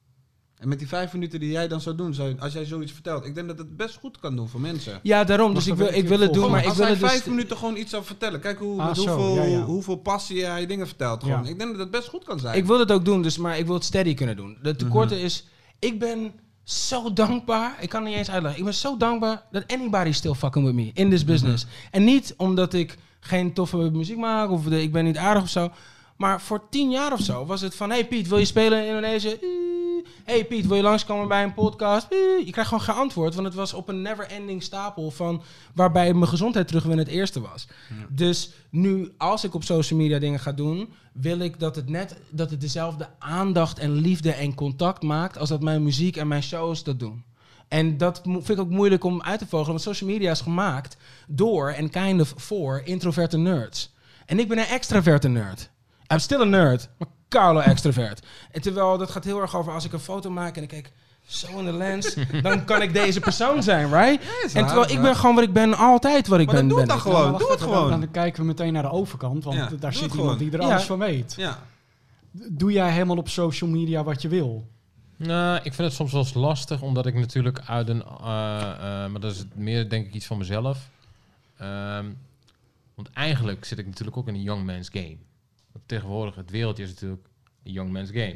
En met die vijf minuten die jij dan zou doen, zou, als jij zoiets vertelt, ik denk dat het best goed kan doen voor mensen. Ja, daarom. Dus ik wil, ik wil het doen, maar ik wil het dus... Als hij vijf minuten gewoon iets zou vertellen, kijk hoe, ah, met zo, hoeveel, ja, ja. hoeveel passie hij dingen vertelt. Gewoon. Ja. Ik denk dat het best goed kan zijn. Ik wil het ook doen, dus, maar ik wil het steady kunnen doen. De tekorte mm-hmm. is, ik ben... zo dankbaar. Ik kan niet eens uitleggen. Ik ben zo dankbaar dat anybody still fucking with me in this business. Mm-hmm. En niet omdat ik geen toffe muziek maak of de, ik ben niet aardig of zo. Maar voor tien jaar of zo was het van... Hey Piet, wil je spelen in Indonesië? Hey Piet, wil je langskomen bij een podcast? Je krijgt gewoon geen antwoord. Want het was op een never-ending stapel van... waarbij mijn gezondheid terugwinnen het eerste was. Ja. Dus nu, als ik op social media dingen ga doen... wil ik dat het net dat het dezelfde aandacht en liefde en contact maakt... als dat mijn muziek en mijn shows dat doen. En dat vind ik ook moeilijk om uit te vogelen. Want social media is gemaakt door en kind of voor introverte nerds. En ik ben een extraverte nerd. I'm still a nerd, maar koude extravert. En terwijl dat gaat heel erg over als ik een foto maak en ik kijk zo in de lens, dan kan ik deze persoon zijn, right? Ja, en terwijl waar, ik ben gewoon wat ik ben, altijd wat ik maar ben. Doe ben het dan gewoon, doe het gewoon. Dan kijken we meteen naar de overkant, want ja, daar zit iemand die er ja. alles van weet. Ja. Doe jij helemaal op social media wat je wil? Nou, ik vind het soms wel eens lastig, omdat ik natuurlijk uit een... Uh, uh, maar dat is meer denk ik iets van mezelf. Um, want eigenlijk zit ik natuurlijk ook in een young man's game. Tegenwoordig, het wereldje is natuurlijk een young man's game.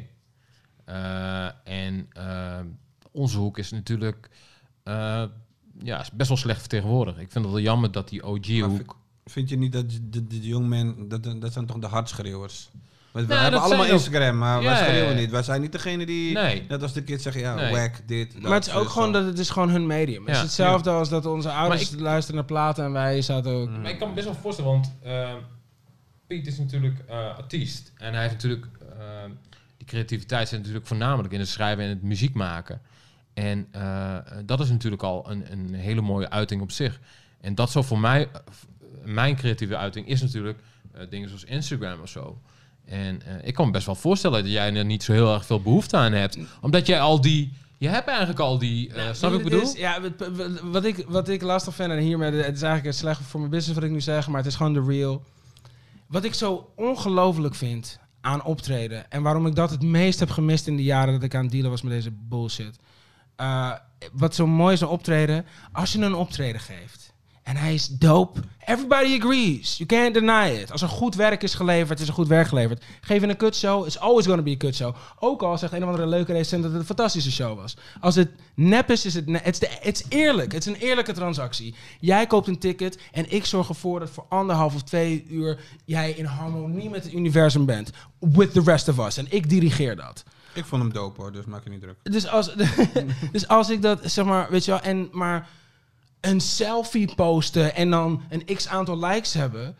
Uh, en uh, onze hoek is natuurlijk uh, ja, is best wel slecht vertegenwoordigd. Ik vind het wel jammer dat die O G-hoek... Vind, vind je niet dat de, de young men, dat, dat zijn toch de hardschreeuwers? We nou, hebben allemaal Instagram, maar ja, wij schreeuwen ja, ja. niet. Wij zijn niet degene die, nee. net als de kids zeggen, ja, nee. whack, dit, dat. Maar het is ook gewoon dat het is gewoon hun medium. Het ja. is hetzelfde ja. als dat onze ouders ik, luisteren naar platen en wij zaten ook... Maar ik kan me best wel voorstellen, want uh, Piet is natuurlijk uh, artiest. En hij heeft natuurlijk... Uh, die creativiteit zit natuurlijk voornamelijk in het schrijven en het muziek maken. En uh, dat is natuurlijk al een, een hele mooie uiting op zich. En dat zo voor mij... Mijn creatieve uiting is natuurlijk uh, dingen zoals Instagram of zo. En uh, ik kan me best wel voorstellen dat jij er niet zo heel erg veel behoefte aan hebt. Omdat jij al die... Je hebt eigenlijk al die... Uh, nou, snap ik bedoel? Is, ja, wat ik, wat ik lastig vind, en hiermee... Het is eigenlijk slecht voor mijn business wat ik nu zeg, maar het is gewoon de real. Wat ik zo ongelooflijk vind aan optreden... en waarom ik dat het meest heb gemist in de jaren dat ik aan het dealen was met deze bullshit. Uh, wat zo mooi is aan optreden... Als je een optreden geeft... En hij is dope. Everybody agrees. You can't deny it. Als er goed werk is geleverd, is er goed werk geleverd. Geef je een kutshow, it's always gonna be a kutshow. Ook al zegt een of andere leuke recensent dat het een fantastische show was. Als het nep is, is het ne- it's, the, it's eerlijk. Het is een eerlijke transactie. Jij koopt een ticket en ik zorg ervoor dat voor anderhalf of twee uur jij in harmonie met het universum bent. With the rest of us. En ik dirigeer dat. Ik vond hem dope hoor, dus maak je niet druk. Dus als, dus als ik dat, zeg maar, weet je wel, en maar... een selfie posten en dan een x aantal likes hebben.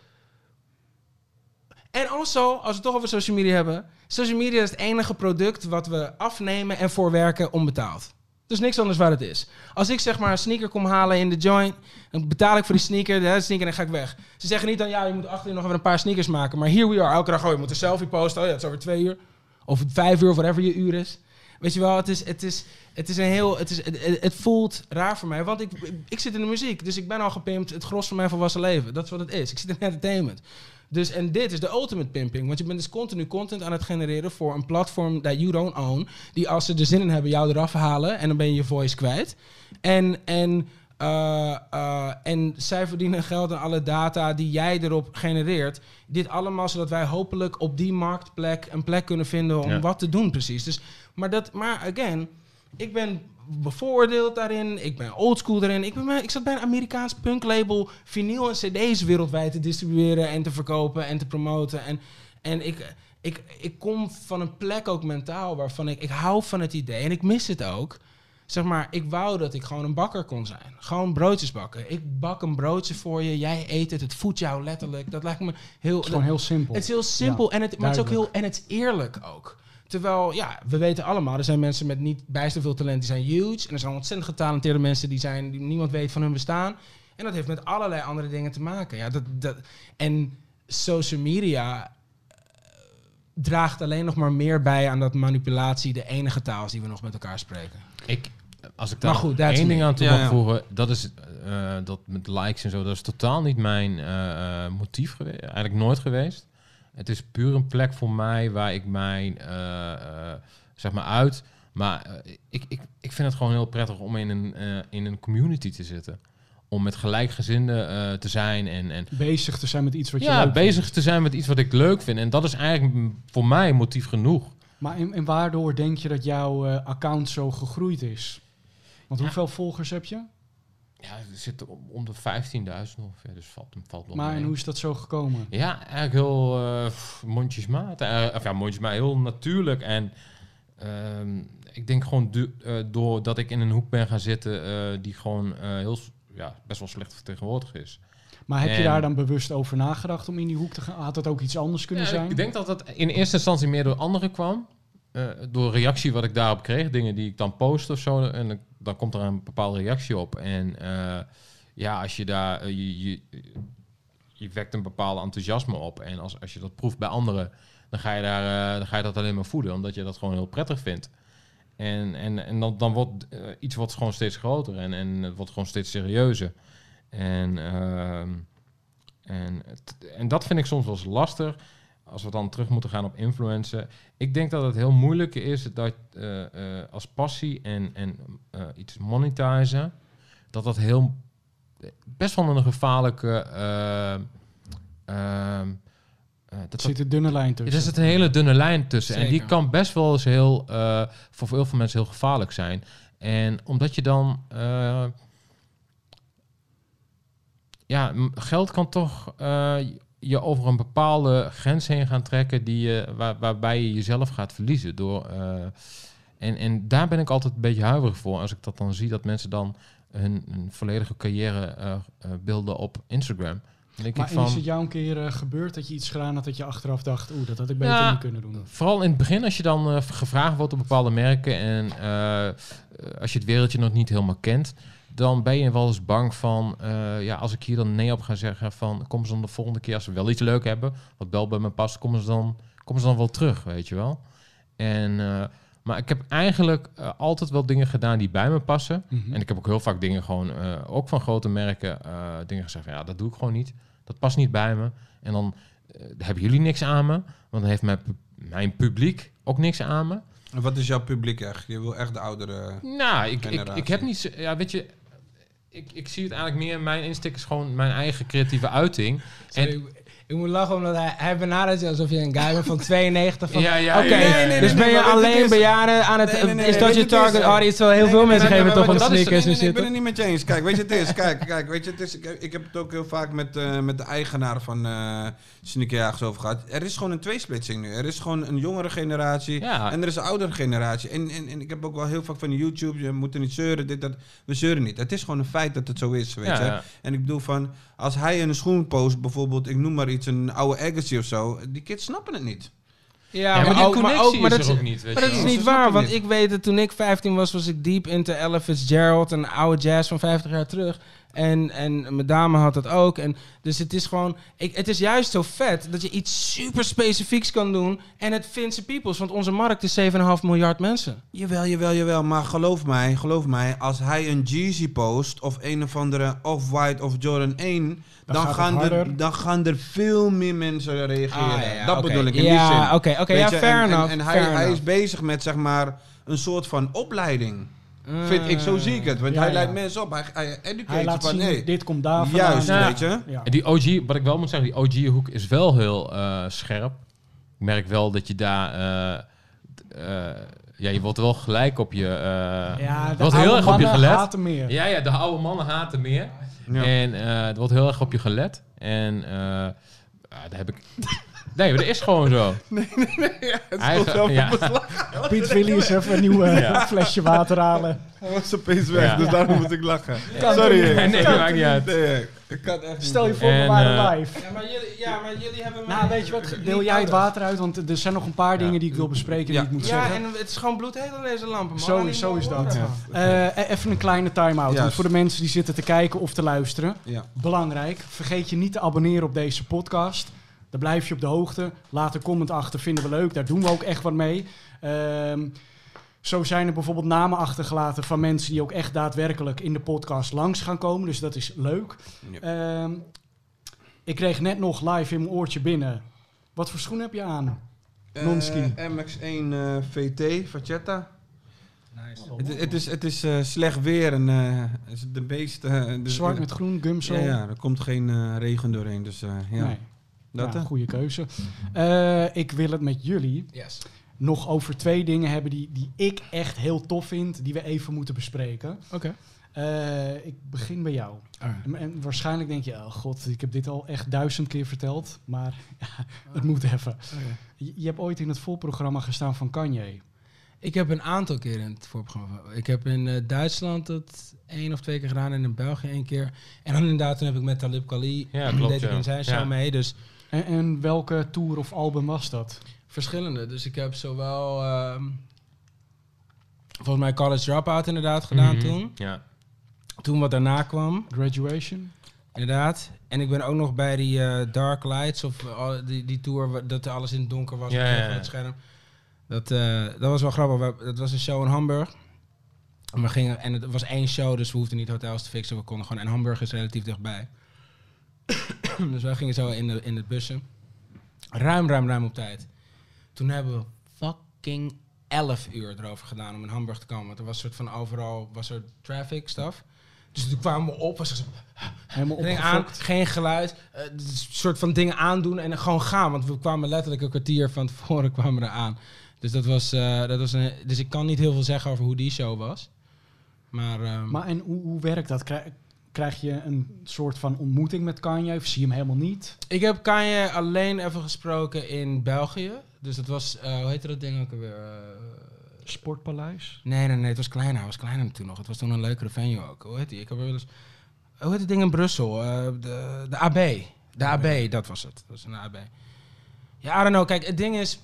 En also, als we het toch over social media hebben... social media is het enige product wat we afnemen en voorwerken onbetaald. Dus niks anders waar het is. Als ik zeg maar een sneaker kom halen in de joint... dan betaal ik voor die sneaker, de sneaker en dan ga ik weg. Ze zeggen niet dan, ja, je moet achterin nog even een paar sneakers maken. Maar here we are, elke dag, oh, je moet een selfie posten. Oh ja, het is over twee uur. Of vijf uur, of whatever je uur is. Weet je wel, het is, het is, het is een heel, het, is, het, het voelt raar voor mij, want ik, ik zit in de muziek, dus ik ben al gepimpt het gros van mijn volwassen leven. Dat is wat het is. Ik zit in entertainment. Dus en dit is de ultimate pimping. Want je bent dus continu content aan het genereren voor een platform that you don't own. Die als ze er zin in hebben jou eraf halen. En dan ben je je voice kwijt. En, en, uh, uh, en zij verdienen geld aan alle data die jij erop genereert. Dit allemaal zodat wij hopelijk op die marktplek een plek kunnen vinden om ja. wat te doen precies. Dus, maar, dat, maar again, ik ben bevooroordeeld daarin. Ik ben oldschool daarin. Ik, ben, ik zat bij een Amerikaans punklabel vinyl en cd's wereldwijd te distribueren en te verkopen en te promoten. En, en ik, ik, ik kom van een plek ook mentaal waarvan ik, ik hou van het idee en ik mis het ook. Zeg maar, ik wou dat ik gewoon een bakker kon zijn. Gewoon broodjes bakken. Ik bak een broodje voor je, jij eet het, het voedt jou letterlijk. Dat lijkt me heel... Het is gewoon heel simpel. Het is heel simpel, ja, en het, maar het is ook heel... En het is eerlijk ook. Terwijl, ja, we weten allemaal, er zijn mensen met niet bijster veel talent, die zijn huge. En er zijn ontzettend getalenteerde mensen die zijn, die niemand weet van hun bestaan. En dat heeft met allerlei andere dingen te maken. Ja, dat, dat, en social media uh, draagt alleen nog maar meer bij aan dat manipulatie de enige taal is die we nog met elkaar spreken. Ik, als ik daar goed, één ding aan toe mag ja, ja. voegen, dat is uh, dat met likes en zo, dat is totaal niet mijn uh, uh, motief geweest, eigenlijk nooit geweest. Het is puur een plek voor mij waar ik mijn, uh, uh, zeg maar uit, maar uh, ik, ik, ik vind het gewoon heel prettig om in een, uh, in een community te zitten. Om met gelijkgezinden uh, te zijn en, en... bezig te zijn met iets wat je ja, leuk bezig vindt. te zijn met iets wat ik leuk vind. En dat is eigenlijk voor mij motief genoeg. Maar en, en waardoor denk je dat jouw uh, account zo gegroeid is? Want ja. hoeveel volgers heb je? Ja, er zitten om de vijftienduizend ongeveer, dus valt, valt wel Maar mee. en hoe is dat zo gekomen? Ja, eigenlijk heel uh, mondjesmaat. Uh, of ja, mondjesmaat, heel natuurlijk. En uh, ik denk gewoon du- uh, doordat ik in een hoek ben gaan zitten uh, die gewoon uh, heel, ja, best wel slecht vertegenwoordigd is. Maar heb en, je daar dan bewust over nagedacht om in die hoek te gaan? Had het ook iets anders kunnen ja, zijn? Ik denk dat dat in eerste instantie meer door anderen kwam. Uh, door reactie wat ik daarop kreeg. Dingen die ik dan post of zo. En dan, dan komt er een bepaalde reactie op. En uh, ja, als je daar... Uh, je, je, je wekt een bepaalde enthousiasme op. En als, als je dat proeft bij anderen... dan ga je, daar, uh, dan ga je dat alleen maar voeden. Omdat je dat gewoon heel prettig vindt. En, en, en dan, dan wordt uh, iets wordt gewoon steeds groter. En, en het wordt gewoon steeds serieuzer. En, uh, en, en dat vind ik soms wel eens lastig... Als we dan terug moeten gaan op influencen. Ik denk dat het heel moeilijk is dat uh, uh, als passie en, en uh, iets monetizen, dat dat heel best wel een gevaarlijke. Uh, uh, uh, dat er zit een dunne lijn tussen. Er zit een hele dunne lijn tussen. Zeker. En die kan best wel eens heel uh, voor heel veel mensen heel gevaarlijk zijn. En omdat je dan. Uh, ja, geld kan toch. Uh, je over een bepaalde grens heen gaan trekken die je, waar, waarbij je jezelf gaat verliezen. Door, uh, en, en daar ben ik altijd een beetje huiverig voor. Als ik dat dan zie, dat mensen dan hun, hun volledige carrière uh, uh, beelden op Instagram. Dan denk maar ik van, is het jou een keer uh, gebeurd dat je iets gedaan had dat je achteraf dacht, oeh, dat had ik beter ja, niet kunnen doen? Vooral in het begin, als je dan uh, gevraagd wordt op bepaalde merken en uh, als je het wereldje nog niet helemaal kent, dan ben je wel eens bang van, uh, ja, als ik hier dan nee op ga zeggen van, kom ze dan de volgende keer, als ze wel iets leuk hebben, wat wel bij me past, komen ze dan, komen ze dan wel terug, weet je wel. En, uh, maar ik heb eigenlijk uh, altijd wel dingen gedaan die bij me passen. Mm-hmm. En ik heb ook heel vaak dingen gewoon, uh, ook van grote merken, uh, dingen gezegd van, ja, dat doe ik gewoon niet. Dat past niet bij me. En dan uh, hebben jullie niks aan me, want dan heeft mijn, pu- mijn publiek ook niks aan me. En wat is jouw publiek echt? Je wil echt de oudere Nou, ik, ik, generatie. ik heb niet, zo- ja, weet je, ik, ik zie het eigenlijk meer, mijn insteek is gewoon mijn eigen creatieve uiting. Sorry, En, ik, ik moet lachen omdat hij, hij benadert je alsof je een guy bent van tweeënnegentig. Van, Ja, ja, Oké, ja, ja, ja, ja. dus ben je Nee, maar weet je, alleen het is- bejaarden aan het... Nee, nee, nee, is nee, dat weet je je, het is- target audience? Terwijl heel Nee, veel nee, mensen nee, geven nee, toch maar een dat is- sneakers nee, en nee, nee, shit. Ik ben het niet met je eens. Kijk, weet je, het is. Kijk, kijk, weet je, het is. Ik, ik heb het ook heel vaak met, uh, met de eigenaar van uh, Sneakerjagers over gehad. Er is gewoon een tweesplitsing nu. Er is gewoon een jongere generatie Ja. en er is een oudere generatie. En, en, en ik heb ook wel heel vaak van YouTube, je moet er niet zeuren, dit, dat. We zeuren niet. Het is gewoon een feit dat het zo is, weet Ja, je. ja. En ik bedoel van, als hij een schoen post, bijvoorbeeld, ik noem maar iets, een oude Agassi of zo, die kids snappen het niet. Ja, Ja, maar maar, die ook, maar, connectie ook, maar is dat er is, ook niet, weet maar je dat is wel. niet Ze snappen waar, want niet. ik weet het, toen ik vijftien was, was ik diep into Ella Fitzgerald, een oude jazz van vijftig jaar terug. En, en mijn dame had dat ook. En dus het is gewoon... Ik, het is juist zo vet dat je iets super specifieks kan doen. En het vindt zijn peoples. Want onze markt is zeven komma vijf miljard mensen. Jawel, jawel, jawel. Maar geloof mij, geloof mij. Als hij een Jeezy post of een of andere Off-White of Jordan één... Dan, dan, gaan er, dan gaan er veel meer mensen reageren. Ah, ja, ja, dat okay. bedoel ik in ja, die zin. Oké, okay, okay, ja, fair en, enough. En, en fair hij, hij enough. is bezig met, zeg maar, een soort van opleiding. Uh, Vind ik, zo zie ik het. Want ja, hij ja. leidt mensen op. Hij, hij educate Hij laat van, zien, hey, dit komt daar vandaan. Juist, ja. weet je. Ja. En die O G, wat ik wel moet zeggen, die O G-hoek is wel heel uh, scherp. Ik merk wel dat je daar... Uh, uh, ja, je wordt wel gelijk op je... Uh, ja, de wordt oude heel erg op je mannen gelet. haten meer. Ja, ja, de oude mannen haten meer. Ja. En uh, het wordt heel erg op je gelet. En uh, uh, daar heb ik... Nee, maar dat is gewoon zo. Nee, nee, nee. Ja, het is Eigen, wel ja. Piet Williams even een nieuw uh, Ja. flesje water halen. Hij was opeens weg, Ja. dus daarom moet ik lachen. Kan Sorry. toch niet? Nee, nee, dat maakt niet uit. Nee, ik kan echt niet. Stel je voor, we En, waren uh, live. Ja, maar jullie, ja, maar jullie hebben... Nou, weet je wat? Deel jij het water uit? Want er zijn nog een paar dingen die ik wil bespreken die Ja. ik moet Ja, zeggen. en het is gewoon bloedheet aan deze lampen, man. Zo, Alleen zo is maar dat. horen. Uh, e- even een kleine time-out. Juist. Want voor de mensen die zitten te kijken of te luisteren. Ja. Belangrijk. Vergeet je niet te abonneren op deze podcast. Dan blijf je op de hoogte. Laat een comment achter. Vinden we leuk. Daar doen we ook echt wat mee. Um, zo zijn er bijvoorbeeld namen achtergelaten van mensen die ook echt daadwerkelijk in de podcast langs gaan komen. Dus dat is leuk. Ja. Um, ik kreeg net nog live in mijn oortje binnen. Wat voor schoen heb je aan? Uh, Non-ski. M X één uh, V T, Vachetta. Nice. Oh. Het, het is, het is uh, slecht weer en uh, het is de meeste... Uh, dus Zwart met groen, gumsole. Ja, ja, er komt geen uh, regen doorheen, dus uh, ja. Nee. Dat ja, uh. goede keuze. Uh, ik wil het met jullie Yes. nog over twee dingen hebben die, die ik echt heel tof vind, die we even moeten bespreken. Oké. Okay. Uh, ik begin bij jou. En, en waarschijnlijk denk je, oh god, ik heb dit al echt duizend keer verteld, maar ja, het moet even. Okay. Je, je hebt ooit in het voorprogramma gestaan van Kanye. Ik heb een aantal keer in het voorprogramma. Ik heb in uh, Duitsland het één of twee keer gedaan en in België één keer. En dan inderdaad, toen heb ik met Talib Kweli, ja, klopt, deed ik ja. in zijn show ja. mee. Dus En, en welke tour of album was dat? verschillende. Dus ik heb zowel, uh, volgens mij College Dropout inderdaad gedaan mm-hmm. toen. Ja. Toen wat daarna kwam. Graduation? Inderdaad. En ik ben ook nog bij die uh, Dark Lights, of uh, die, die tour dat alles in het donker was. Ja, op ja, het ja. scherm. Dat, uh, dat was wel grappig. We, dat was een show in Hamburg. En, we gingen, en het was één show, dus we hoefden niet hotels te fixen. We konden gewoon... En Hamburg is relatief dichtbij. Dus wij gingen zo in, de, in het busje. Ruim, ruim, ruim op tijd. Toen hebben we fucking elf uur erover gedaan om in Hamburg te komen. Want er was soort van overal... was er traffic stuff. Dus toen kwamen we op, was er zo... Helemaal Ding aan, opgefokt. geen geluid, uh, soort van dingen aandoen en gewoon gaan. Want we kwamen letterlijk een kwartier van tevoren kwamen we eraan. Dus dat was, uh, dat was een, dus ik kan niet heel veel zeggen over hoe die show was. Maar, um, Maar en hoe, hoe werkt dat? Krijg, krijg je een soort van ontmoeting met Kanye of zie je hem helemaal niet? ik heb Kanye alleen even gesproken in België. Dus dat was, uh, hoe heette dat ding ook alweer? Uh, Sportpaleis? nee, nee, nee, het was kleiner. Hij was kleiner toen nog. Het was toen een leukere venue ook. Hoe heet die? Ik heb er wel eens... Hoe heet het ding in Brussel? Uh, de, de A B. De A B, dat was het. Dat was een A B. Ja, I don't know. Kijk, het ding is...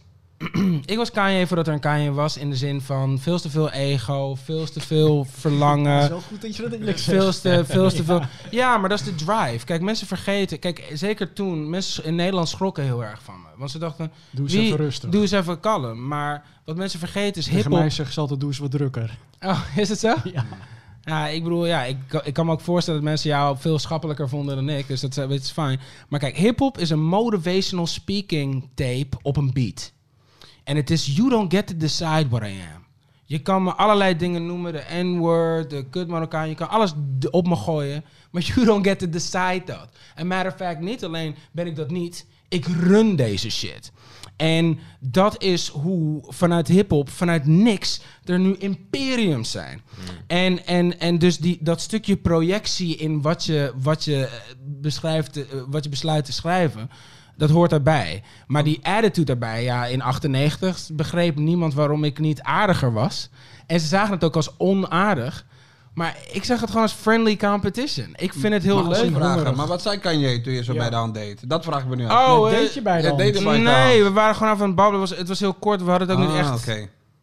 ik was Kanye voordat er een Kanye was. In de zin van veel te veel ego, veel te veel verlangen. Het is wel goed dat je dat eerlijk zegt. Veel te, veel te Ja. veel. Ja, maar dat is de drive. Kijk, mensen vergeten. Kijk, zeker toen. Mensen in Nederland schrokken heel erg van me. Want ze dachten, Doe eens wie- even rustig. doe eens even kalm. Maar wat mensen vergeten is Tegen hiphop. mij zeggen ze altijd, doe eens wat drukker. Oh, is het zo? Ja. Ja, ik bedoel, ja, ik, ik kan me ook voorstellen dat mensen jou veel schappelijker vonden dan ik. Dus dat is- dat is fijn. Maar kijk, hiphop is een motivational speaking tape op een beat. En het is, you don't get to decide what I am. Je kan me allerlei dingen noemen, de N-word, de kut Marokkaan, je kan alles d- op me gooien. Maar you don't get to decide dat. En matter of fact, niet alleen ben ik dat niet, ik run deze shit. En dat is hoe vanuit hiphop, vanuit niks, er nu imperiums zijn. Mm. En, en, en dus die, dat stukje projectie in wat je, wat je eh, beschrijft, uh, wat je besluit te schrijven, dat hoort daarbij. Maar die attitude daarbij, ja, in achtennegentig begreep niemand waarom ik niet aardiger was. En ze zagen het ook als onaardig. Maar ik zag het gewoon als friendly competition. Ik vind het heel Maar als leuk. ik vragen, maar wat zei Kanye toen je zo Ja. bij de hand deed? Dat vraag ik me nu af. Oh, Wat eh, deed je bij de ja, hand? deed het bij de nee, hand. we waren gewoon even aan het babbelen. Het was, het was heel kort. We hadden het ook Ah, niet echt... oké.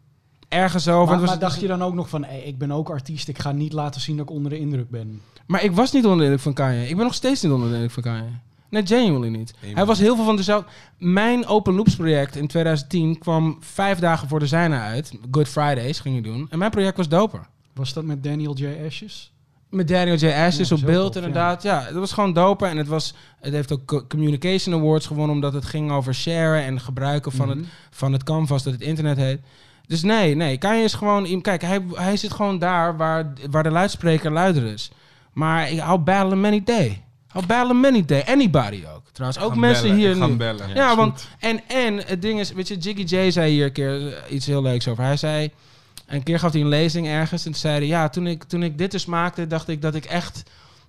ergens over. Maar, Het was, maar dacht je dan ook nog van, hey, ik ben ook artiest, ik ga niet laten zien dat ik onder de indruk ben? Maar ik was niet onder de indruk van Kanye. Ik ben nog steeds niet onder de indruk van Kanye. Nee, genuinely niet. Amen. Hij was heel veel van dezelfde... Mijn Open Loops project in twintig tien kwam vijf dagen voor de zijne uit. Good Fridays ging je doen. En mijn project was doper. Was dat met Daniel J. Ashes? Met Daniel J. Ashes Ja, op zo beeld tof, inderdaad. Ja. ja, dat was gewoon doper. En het, was, het heeft ook co- Communication Awards gewonnen... omdat het ging over sharen en gebruiken van, Mhm. het, van het canvas dat het internet heet. Dus nee, nee. Kanye is gewoon... iem- Kijk, hij, hij zit gewoon daar waar, waar de luidspreker luider is. Maar ik- I'll battle him any day. I'll battle him any day. Anybody ook. Trouwens, ook Gaan mensen bellen, hier ik ga nu. bellen. Ja, Ja, is want... En, en het ding is... Weet je, Jiggy J zei hier een keer eh, iets heel leuks over. Hij zei... Een keer gaf hij een lezing ergens en toen zei hij... Ja, toen ik, toen ik dit dus maakte, dacht ik dat ik echt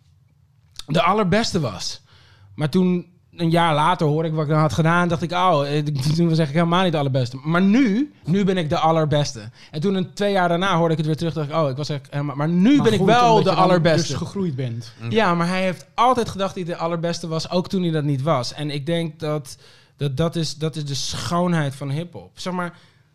de allerbeste was. Maar toen, een jaar later, hoorde ik wat ik dan had gedaan... dacht ik, oh, eh, toen was ik helemaal niet de allerbeste. Maar nu, nu ben ik de allerbeste. En toen een twee jaar daarna hoorde ik het weer terug... dacht ik, oh, ik was echt helemaal... Maar nu Maar ben ik goed, wel omdat de je dan allerbeste. dus gegroeid bent. Ja, maar hij heeft altijd gedacht dat hij de allerbeste was, ook toen hij dat niet was. En ik denk dat dat, dat, is, dat is de schoonheid van hiphop. Zeg maar,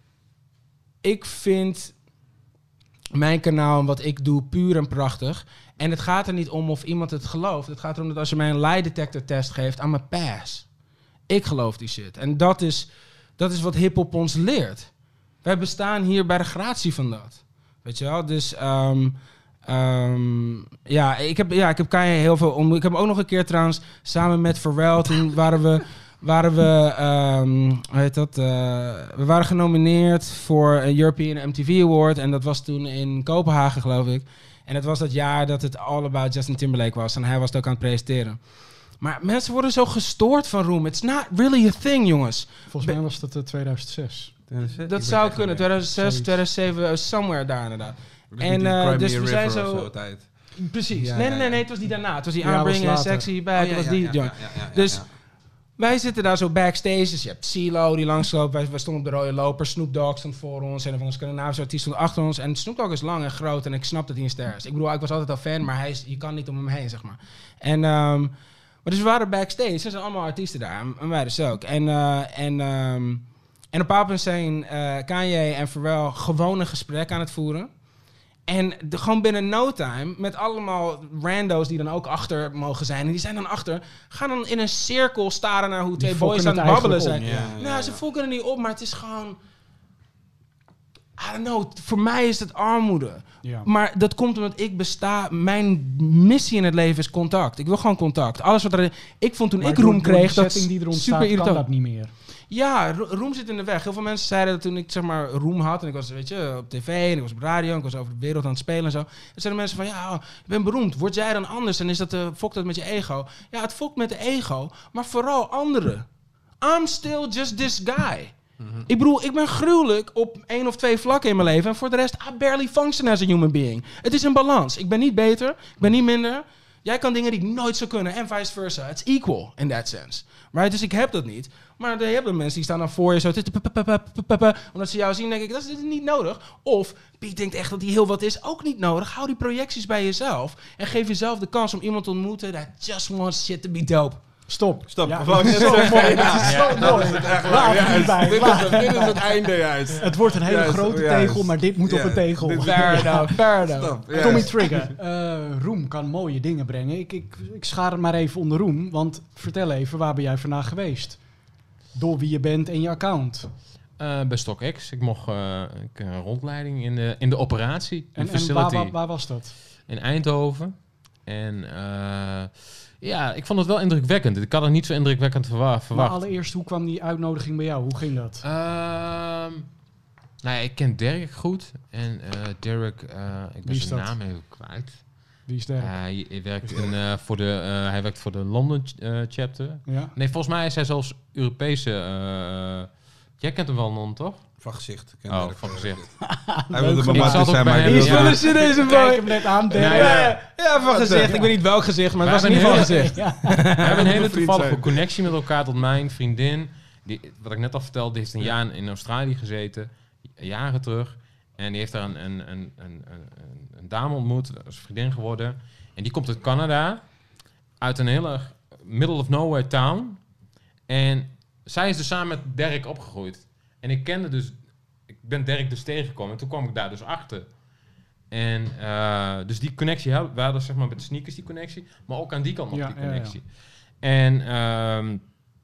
ik vind mijn kanaal en wat ik doe puur en prachtig. En het gaat er niet om of iemand het gelooft. Het gaat erom dat als je mij een lie detector test geeft, aan mijn pass. Ik geloof die shit. En dat is, dat is wat hiphop ons leert. Wij bestaan hier bij de gratie van dat. Weet je wel? Dus um, um, ja, ik heb, ja, ik heb Kanye heel veel om. Ik heb ook nog een keer trouwens samen met Pharrell. Toen waren we, waren we, um, hoe heet dat? Uh, we waren genomineerd voor een European M T V Award en dat was toen in Kopenhagen, geloof ik. En het was dat jaar dat het all about Justin Timberlake was en hij was het ook aan het presenteren. Maar mensen worden zo gestoord van roem. It's not really a thing, jongens. Volgens mij was dat uh, tweeduizend zes. Dat zou kunnen, twintig zes, twintig zeven, somewhere daar inderdaad. En, en uh, uh, dus we zijn zo... zo- zo tijd. Precies. Ja, nee, ja, nee, nee, ja. nee, het was die daarna. Het was die Ja, aanbrengen was en later. sexy bij. Oh, Het ja, was ja, die ja, joint. ja, ja, ja, Dus ja. wij zitten daar zo backstage. Dus je hebt CeeLo die langsloopt. Wij, wij stonden op de rode loper. Snoop Dogg stond voor ons. En van een Scandinavische artiest stond achter ons. En Snoop Dogg is lang en groot. En ik snap dat hij een ster is. Ik bedoel, ik was altijd al fan. Maar hij is, je kan niet om hem heen, zeg maar. En... Um, maar dus we waren backstage. Er zijn allemaal artiesten daar. En wij dus ook. En, uh, en, um, en op een moment zijn uh, Kanye en Pharrell gewoon een gesprek aan het voeren. En de, gewoon binnen no time, met allemaal rando's die dan ook achter mogen zijn. En die zijn dan achter, gaan dan in een cirkel staren naar hoe twee boys aan het babbelen zijn. Ja, ja, nou, ja. ze fokken er niet op, maar het is gewoon... I don't know, voor mij is het armoede. Ja. Maar dat komt omdat ik besta... Mijn missie in het leven is contact. Ik wil gewoon contact. Alles wat er... Ik vond toen Maar ik door- roem door die kreeg, dat setting die er super ontstaat, kan irritant. dat niet meer. Ja, ro- roem zit in de weg. Heel veel mensen zeiden dat toen ik zeg maar roem had en ik was, weet je, op tv en ik was op radio en ik was over de wereld aan het spelen en zo. Dan zeiden mensen van, ja, je bent beroemd. Word jij dan anders? En is dat, uh, fokt dat met je ego? Ja, het fokt met de ego, maar vooral anderen. I'm still just this guy. Mm-hmm. Ik bedoel, ik ben gruwelijk op één of twee vlakken in mijn leven en voor de rest, I barely function as a human being. Het is een balans. Ik ben niet beter, ik ben niet minder. Jij kan dingen die ik nooit zou kunnen en vice versa. It's equal in that sense. Right? Dus ik heb dat niet. Maar er hebben mensen die staan dan voor je zo. Omdat ze jou zien, denk ik, dat is niet nodig. Of Piet denkt echt dat hij heel wat is. Ook niet nodig. Hou die projecties bij jezelf. En geef jezelf de kans om iemand te ontmoeten that just wants shit to be dope. Stop. Stop. Ja, Gewoon dat is zo net mooi. zeggen, Dat is ja, zo dat mooi. is het echt Laat waar. het Ja, hierbij. dit, Laat is, het dit is het hierbij. einde juist. Het wordt een hele Juist, grote juist. tegel, maar dit moet op Ja, een tegel. dit- Fair enough, fair enough. Stop. Tommy Juist. Trigger, uh, roem kan mooie dingen brengen. Ik, ik, ik schaar het maar even onder roem, want vertel even, waar ben jij vandaag geweest? Door wie je bent en je account. Uh, bij StockX. Ik mocht uh, ik, uh, rondleiding in de, in de operatie. In En, en facility waar, waar, waar was dat? in Eindhoven. En uh, ja, ik vond het wel indrukwekkend. Ik had het niet zo indrukwekkend verwa- verwacht. Maar allereerst, hoe kwam die uitnodiging bij jou? Hoe ging dat? Uh, nou ja, ik ken Derek goed. En uh, Derek, uh, ik ben Wie is zijn dat? naam even kwijt. Wie is daar? Hij, hij, werkt in, uh, voor de, uh, hij werkt voor de London uh, chapter. Ja. Nee, volgens mij is hij zelfs Europese... Uh, jij kent hem wel, Non, toch? Van gezicht. Ik ken Oh, Dirk. van gezicht. Hij wilde Ik mijn zat mattie ook zijn, bij maar hem, hij Die is wilde- ja. van de deze Kijk boy. hem net aan, Nee, Derek. ja. Ja, ja, van gezicht. Ik weet niet welk gezicht, maar het Wij was in hebben ieder een geval hele- gezicht. Ja. We hebben een hele vriend toevallige zijn. connectie met elkaar tot mijn vriendin. Die, wat ik net al vertelde, die heeft een jaar in Australië gezeten. Jaren terug. En die heeft daar een, een, een, een, een, een dame ontmoet. Dat is vriendin geworden. En die komt uit Canada. Uit een hele middle of nowhere town. En zij is dus samen met Derek opgegroeid. En ik kende dus... Ik ben Dirk dus tegengekomen en toen kwam ik daar dus achter. En uh, dus die connectie, we hadden zeg maar met de sneakers die connectie, maar ook aan die kant nog Ja, die connectie. ja, ja. En, uh,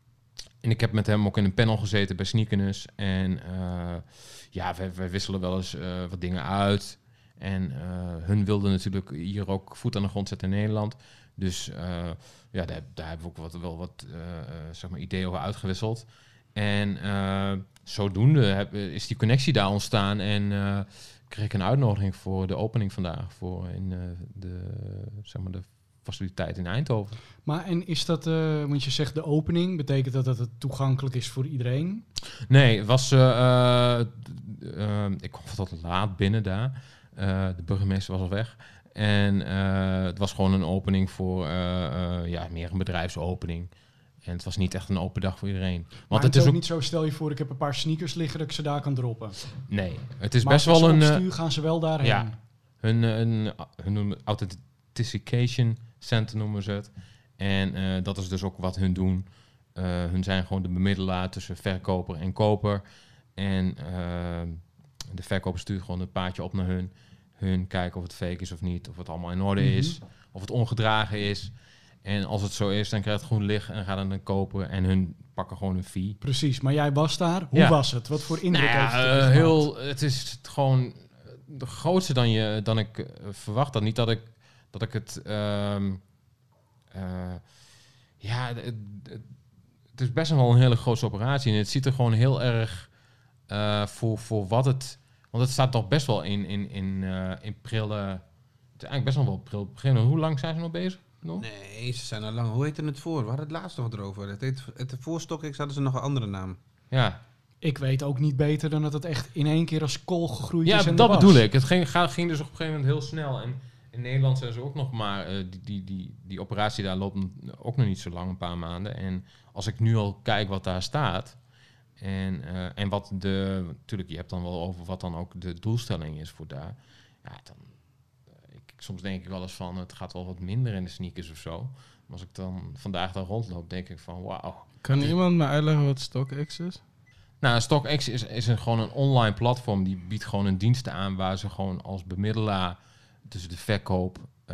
en ik heb met hem ook in een panel gezeten bij Sneakerness. En uh, ja, wij, wij wisselen wel eens uh, wat dingen uit. En uh, hun wilden natuurlijk hier ook voet aan de grond zetten in Nederland. Dus uh, ja, daar, daar hebben we ook wat, wel wat uh, zeg maar ideeën over uitgewisseld. En uh, zodoende heb, is die connectie daar ontstaan. En uh, kreeg ik een uitnodiging voor de opening vandaag. Voor in uh, de, zeg maar de faciliteit in Eindhoven. Maar en is dat, uh, want je zegt de opening, betekent dat dat het toegankelijk is voor iedereen? Nee, het was, uh, uh, uh, ik kwam wat laat binnen daar. Uh, de burgemeester was al weg. En uh, het was gewoon een opening voor, uh, uh, ja, meer een bedrijfsopening. En het was niet echt een open dag voor iedereen. Want Maar het, het is ook ook niet zo, stel je voor, ik heb een paar sneakers liggen dat ik ze daar kan droppen. Nee, het is Maar best als wel ze een... uh, opstuur, gaan ze wel daarheen. ja, hun, hun, hun noemen het Authentication Center noemen ze het. En uh, dat is dus ook wat hun doen. Uh, hun zijn gewoon de bemiddelaar tussen verkoper en koper. En uh, de verkoper stuurt gewoon een paardje op naar hun. Hun kijken of het fake is of niet, of het allemaal in orde Mm-hmm. is, of het ongedragen is. En als het zo is, dan krijgt het groen licht en gaat het dan kopen. En hun pakken gewoon een fee. Precies, maar jij was daar. Hoe Ja. was het? Wat voor indruk Nou heeft ja, het uh, op je gemaakt? heel, het is gewoon de grootste dan, je, dan ik uh, verwacht had. Niet dat ik, dat ik het... Um, uh, ja, het, het, het is best wel een hele grote operatie. En het ziet er gewoon heel erg uh, voor, voor wat het... Want het staat toch best wel in, in, in, uh, in prille... Het is eigenlijk best nog wel pril beginnen. Hoe lang zijn ze nog bezig? Nog? Nee, ze zijn al lang. Hoe heette het voor? We hadden het laatst nog erover. Het heet, het voor StockX hadden ze nog een andere naam. Ja, Ik weet ook niet beter dan dat het echt in één keer als kool gegroeid ja is. En dat er bedoel was. ik. Het ging, ga, ging dus op een gegeven moment heel snel. En in Nederland zijn ze ook nog maar... Uh, die, die, die, die operatie daar loopt ook nog niet zo lang, een paar maanden. En als ik nu al kijk wat daar staat... En, uh, en wat de... Natuurlijk, je hebt dan wel over wat dan ook de doelstelling is voor daar. Ja, dan... Uh, ik, soms denk ik wel eens van... Het gaat wel wat minder in de sneakers of zo. Maar als ik dan vandaag daar rondloop, denk ik van... Wauw. Kan iemand me uitleggen wat StockX is? Nou, StockX is, is een, gewoon een online platform. Die biedt gewoon een dienst aan waar ze gewoon als bemiddelaar tussen de verkoop uh,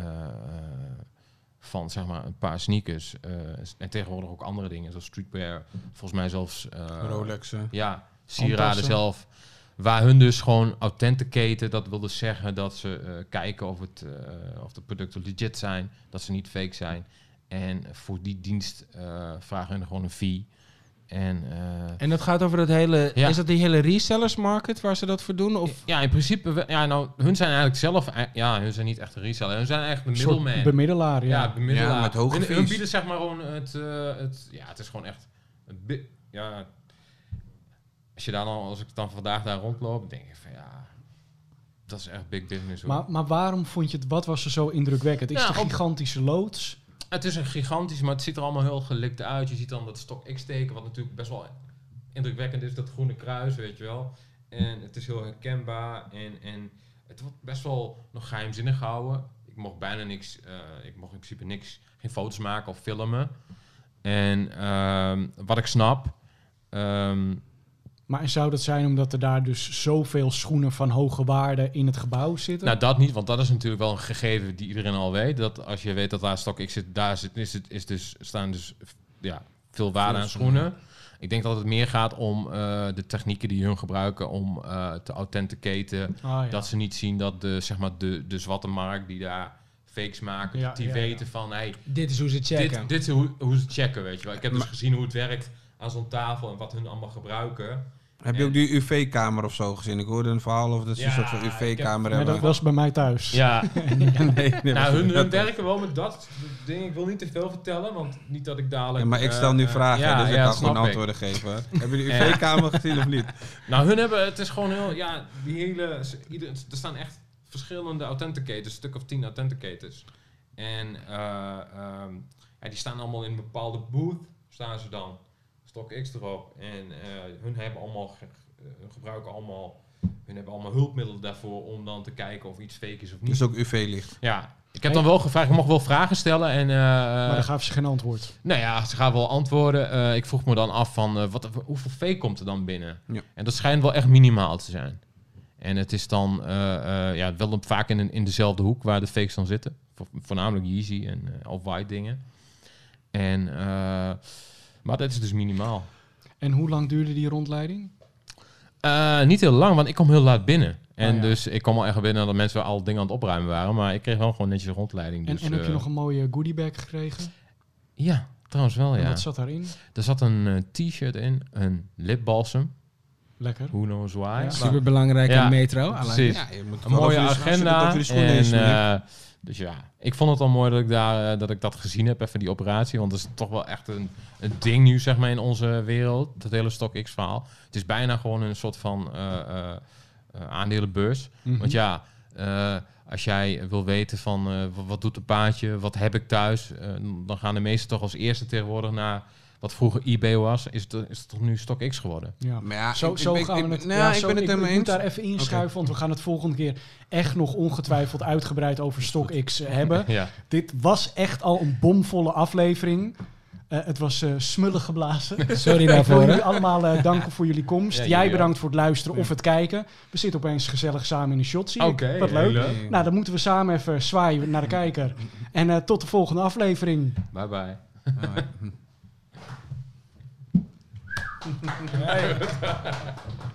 van zeg maar een paar sneakers uh, en tegenwoordig ook andere dingen zoals streetwear, volgens mij zelfs uh, Rolexen. ja, sieraden Handtassen. zelf, waar hun dus gewoon authenticaten. Dat wil dus zeggen dat ze uh, kijken of het uh, of de producten legit zijn, dat ze niet fake zijn. En voor die dienst uh, vragen hun gewoon een fee. En, uh, En dat gaat over dat hele... Ja. Is dat die hele resellers-market waar ze dat voor doen? Of? ja, in principe, we- ja, nou, hun zijn eigenlijk zelf, eh, ja, hun zijn niet echt een reseller. Hun zijn eigenlijk de Een soort middleman. bemiddelaar, ja. Ja, bemiddelaar. Ja, met hoge hun, hun fees. bieden zeg maar gewoon het, uh, het, ja, het is gewoon echt, een bi- ja, als je daar dan, als ik dan vandaag daar rondloop, denk ik van ja, dat is echt big business hoor. Maar, maar waarom vond je het, wat was er zo indrukwekkend? Is Ja, de op- gigantische loods? Het is een gigantisch, maar het ziet er allemaal heel gelikt uit. Je ziet dan dat StockX-teken, wat natuurlijk best wel indrukwekkend is, dat groene kruis, weet je wel. En het is heel herkenbaar en, en het wordt best wel nog geheimzinnig gehouden. Ik mocht bijna niks, uh, ik mocht in principe niks, geen foto's maken of filmen. En um, wat ik snap... Um, Maar en zou dat zijn omdat er daar dus zoveel schoenen van hoge waarde in het gebouw zitten? Nou, dat niet, want dat is natuurlijk wel een gegeven die iedereen al weet. Dat als je weet dat daar StockX zit, daar zit, is het, is dus, staan dus ja, veel waarde Veel aan schoenen. schoenen. Ik denk dat het meer gaat om uh, de technieken die hun gebruiken om uh, te authenticaten. Ah, ja. Dat ze niet zien dat de, zeg maar de, de zwarte markt die daar fakes maken, Ja, die ja, weten ja. van, hey, Dit is hoe ze checken. dit, dit is hoe, hoe ze checken, weet je wel. Ik heb dus Maar- gezien hoe het werkt aan zo'n tafel en wat hun allemaal gebruiken. Heb je En- ook die U V-kamer of zo gezien? Ik hoorde een verhaal over dat ze Ja, een soort van ik U V-kamer Nee, hebben. dat was bij mij thuis. Ja, nee, nee, nou, hun, hun dat- werken wel met dat ding. Ik wil niet te veel vertellen, want niet dat ik dadelijk... Ja, maar ik stel nu uh, vragen, ja, dus ik ja, kan snap gewoon ik. antwoorden geven. Heb je de Ja. U V-kamer gezien of niet? Nou, hun hebben... Het is gewoon heel... Ja, die hele... Ieder, er staan echt verschillende authenticators. Een stuk of tien authenticators. En uh, um, ja, die staan allemaal in een bepaalde booth. Staan ze dan. StockX erop. En uh, hun hebben allemaal... Ge, uh, gebruiken allemaal... Hun hebben allemaal hulpmiddelen daarvoor om dan te kijken of iets fake is of niet. Dus ook U V-licht. Ja, Ik heb dan wel gevraagd, ik mocht wel vragen stellen. En, uh, maar dan gaven ze geen antwoord. Nou ja, ze gaan wel antwoorden. Uh, ik vroeg me dan af van, uh, wat, hoeveel fake komt er dan binnen? Ja. En dat schijnt wel echt minimaal te zijn. En het is dan uh, uh, ja, wel vaak in, in dezelfde hoek waar de fakes dan zitten. Vo- voornamelijk Yeezy en uh, Off-White dingen. En, uh, maar dat is dus minimaal. En hoe lang duurde die rondleiding? Uh, niet heel lang, want ik kom heel laat binnen. En Oh, ja. dus ik kwam al echt binnen dat mensen al dingen aan het opruimen waren. Maar ik kreeg wel gewoon netjes een rondleiding. En, Dus, en heb je uh, nog een mooie goodiebag gekregen? Ja, trouwens wel, En ja. wat zat daarin? Er zat een uh, t-shirt in, een lipbalsem. Lekker. Who knows why. Ja. Super belangrijk Ja, in metro. Alain. precies. Ja, je moet Een mooie gewoon voor je- agenda. voor je schoenen En, is, Nick. uh, dus ja, ik vond het al mooi dat ik, daar, uh, dat ik dat gezien heb, even die operatie. Want dat is toch wel echt een, een ding nu, zeg maar, in onze wereld. Dat hele StockX-verhaal. Het is bijna gewoon een soort van uh, uh, uh, aandelenbeurs. Mhm. Want ja, uh, als jij wil weten van uh, wat, wat doet een paardje, wat heb ik thuis, uh, dan gaan de meesten toch als eerste tegenwoordig naar wat vroeger eBay was, is het, is het toch nu StockX geworden. Ja. Maar ja, Zo, ik- zo ik- gaan ik- we het. nou, ja, ik zo, ben het ik, helemaal ik moet eens. daar even inschuiven, want we gaan het volgende keer echt nog ongetwijfeld uitgebreid over StockX uh, hebben. Ja. Dit was echt al een bomvolle aflevering. Uh, het was uh, smullig geblazen. Sorry Ik wil daarvoor. jullie Hè? allemaal uh, danken voor jullie komst. Ja, Jij jullie bedankt voor het luisteren of het kijken. We zitten opeens gezellig samen in een shot, zie ik. Oké, Wat heel leuk. leuk. Nou, dan moeten we samen even zwaaien naar de kijker. En uh, tot de volgende aflevering. Bye bye. Ah, Hey.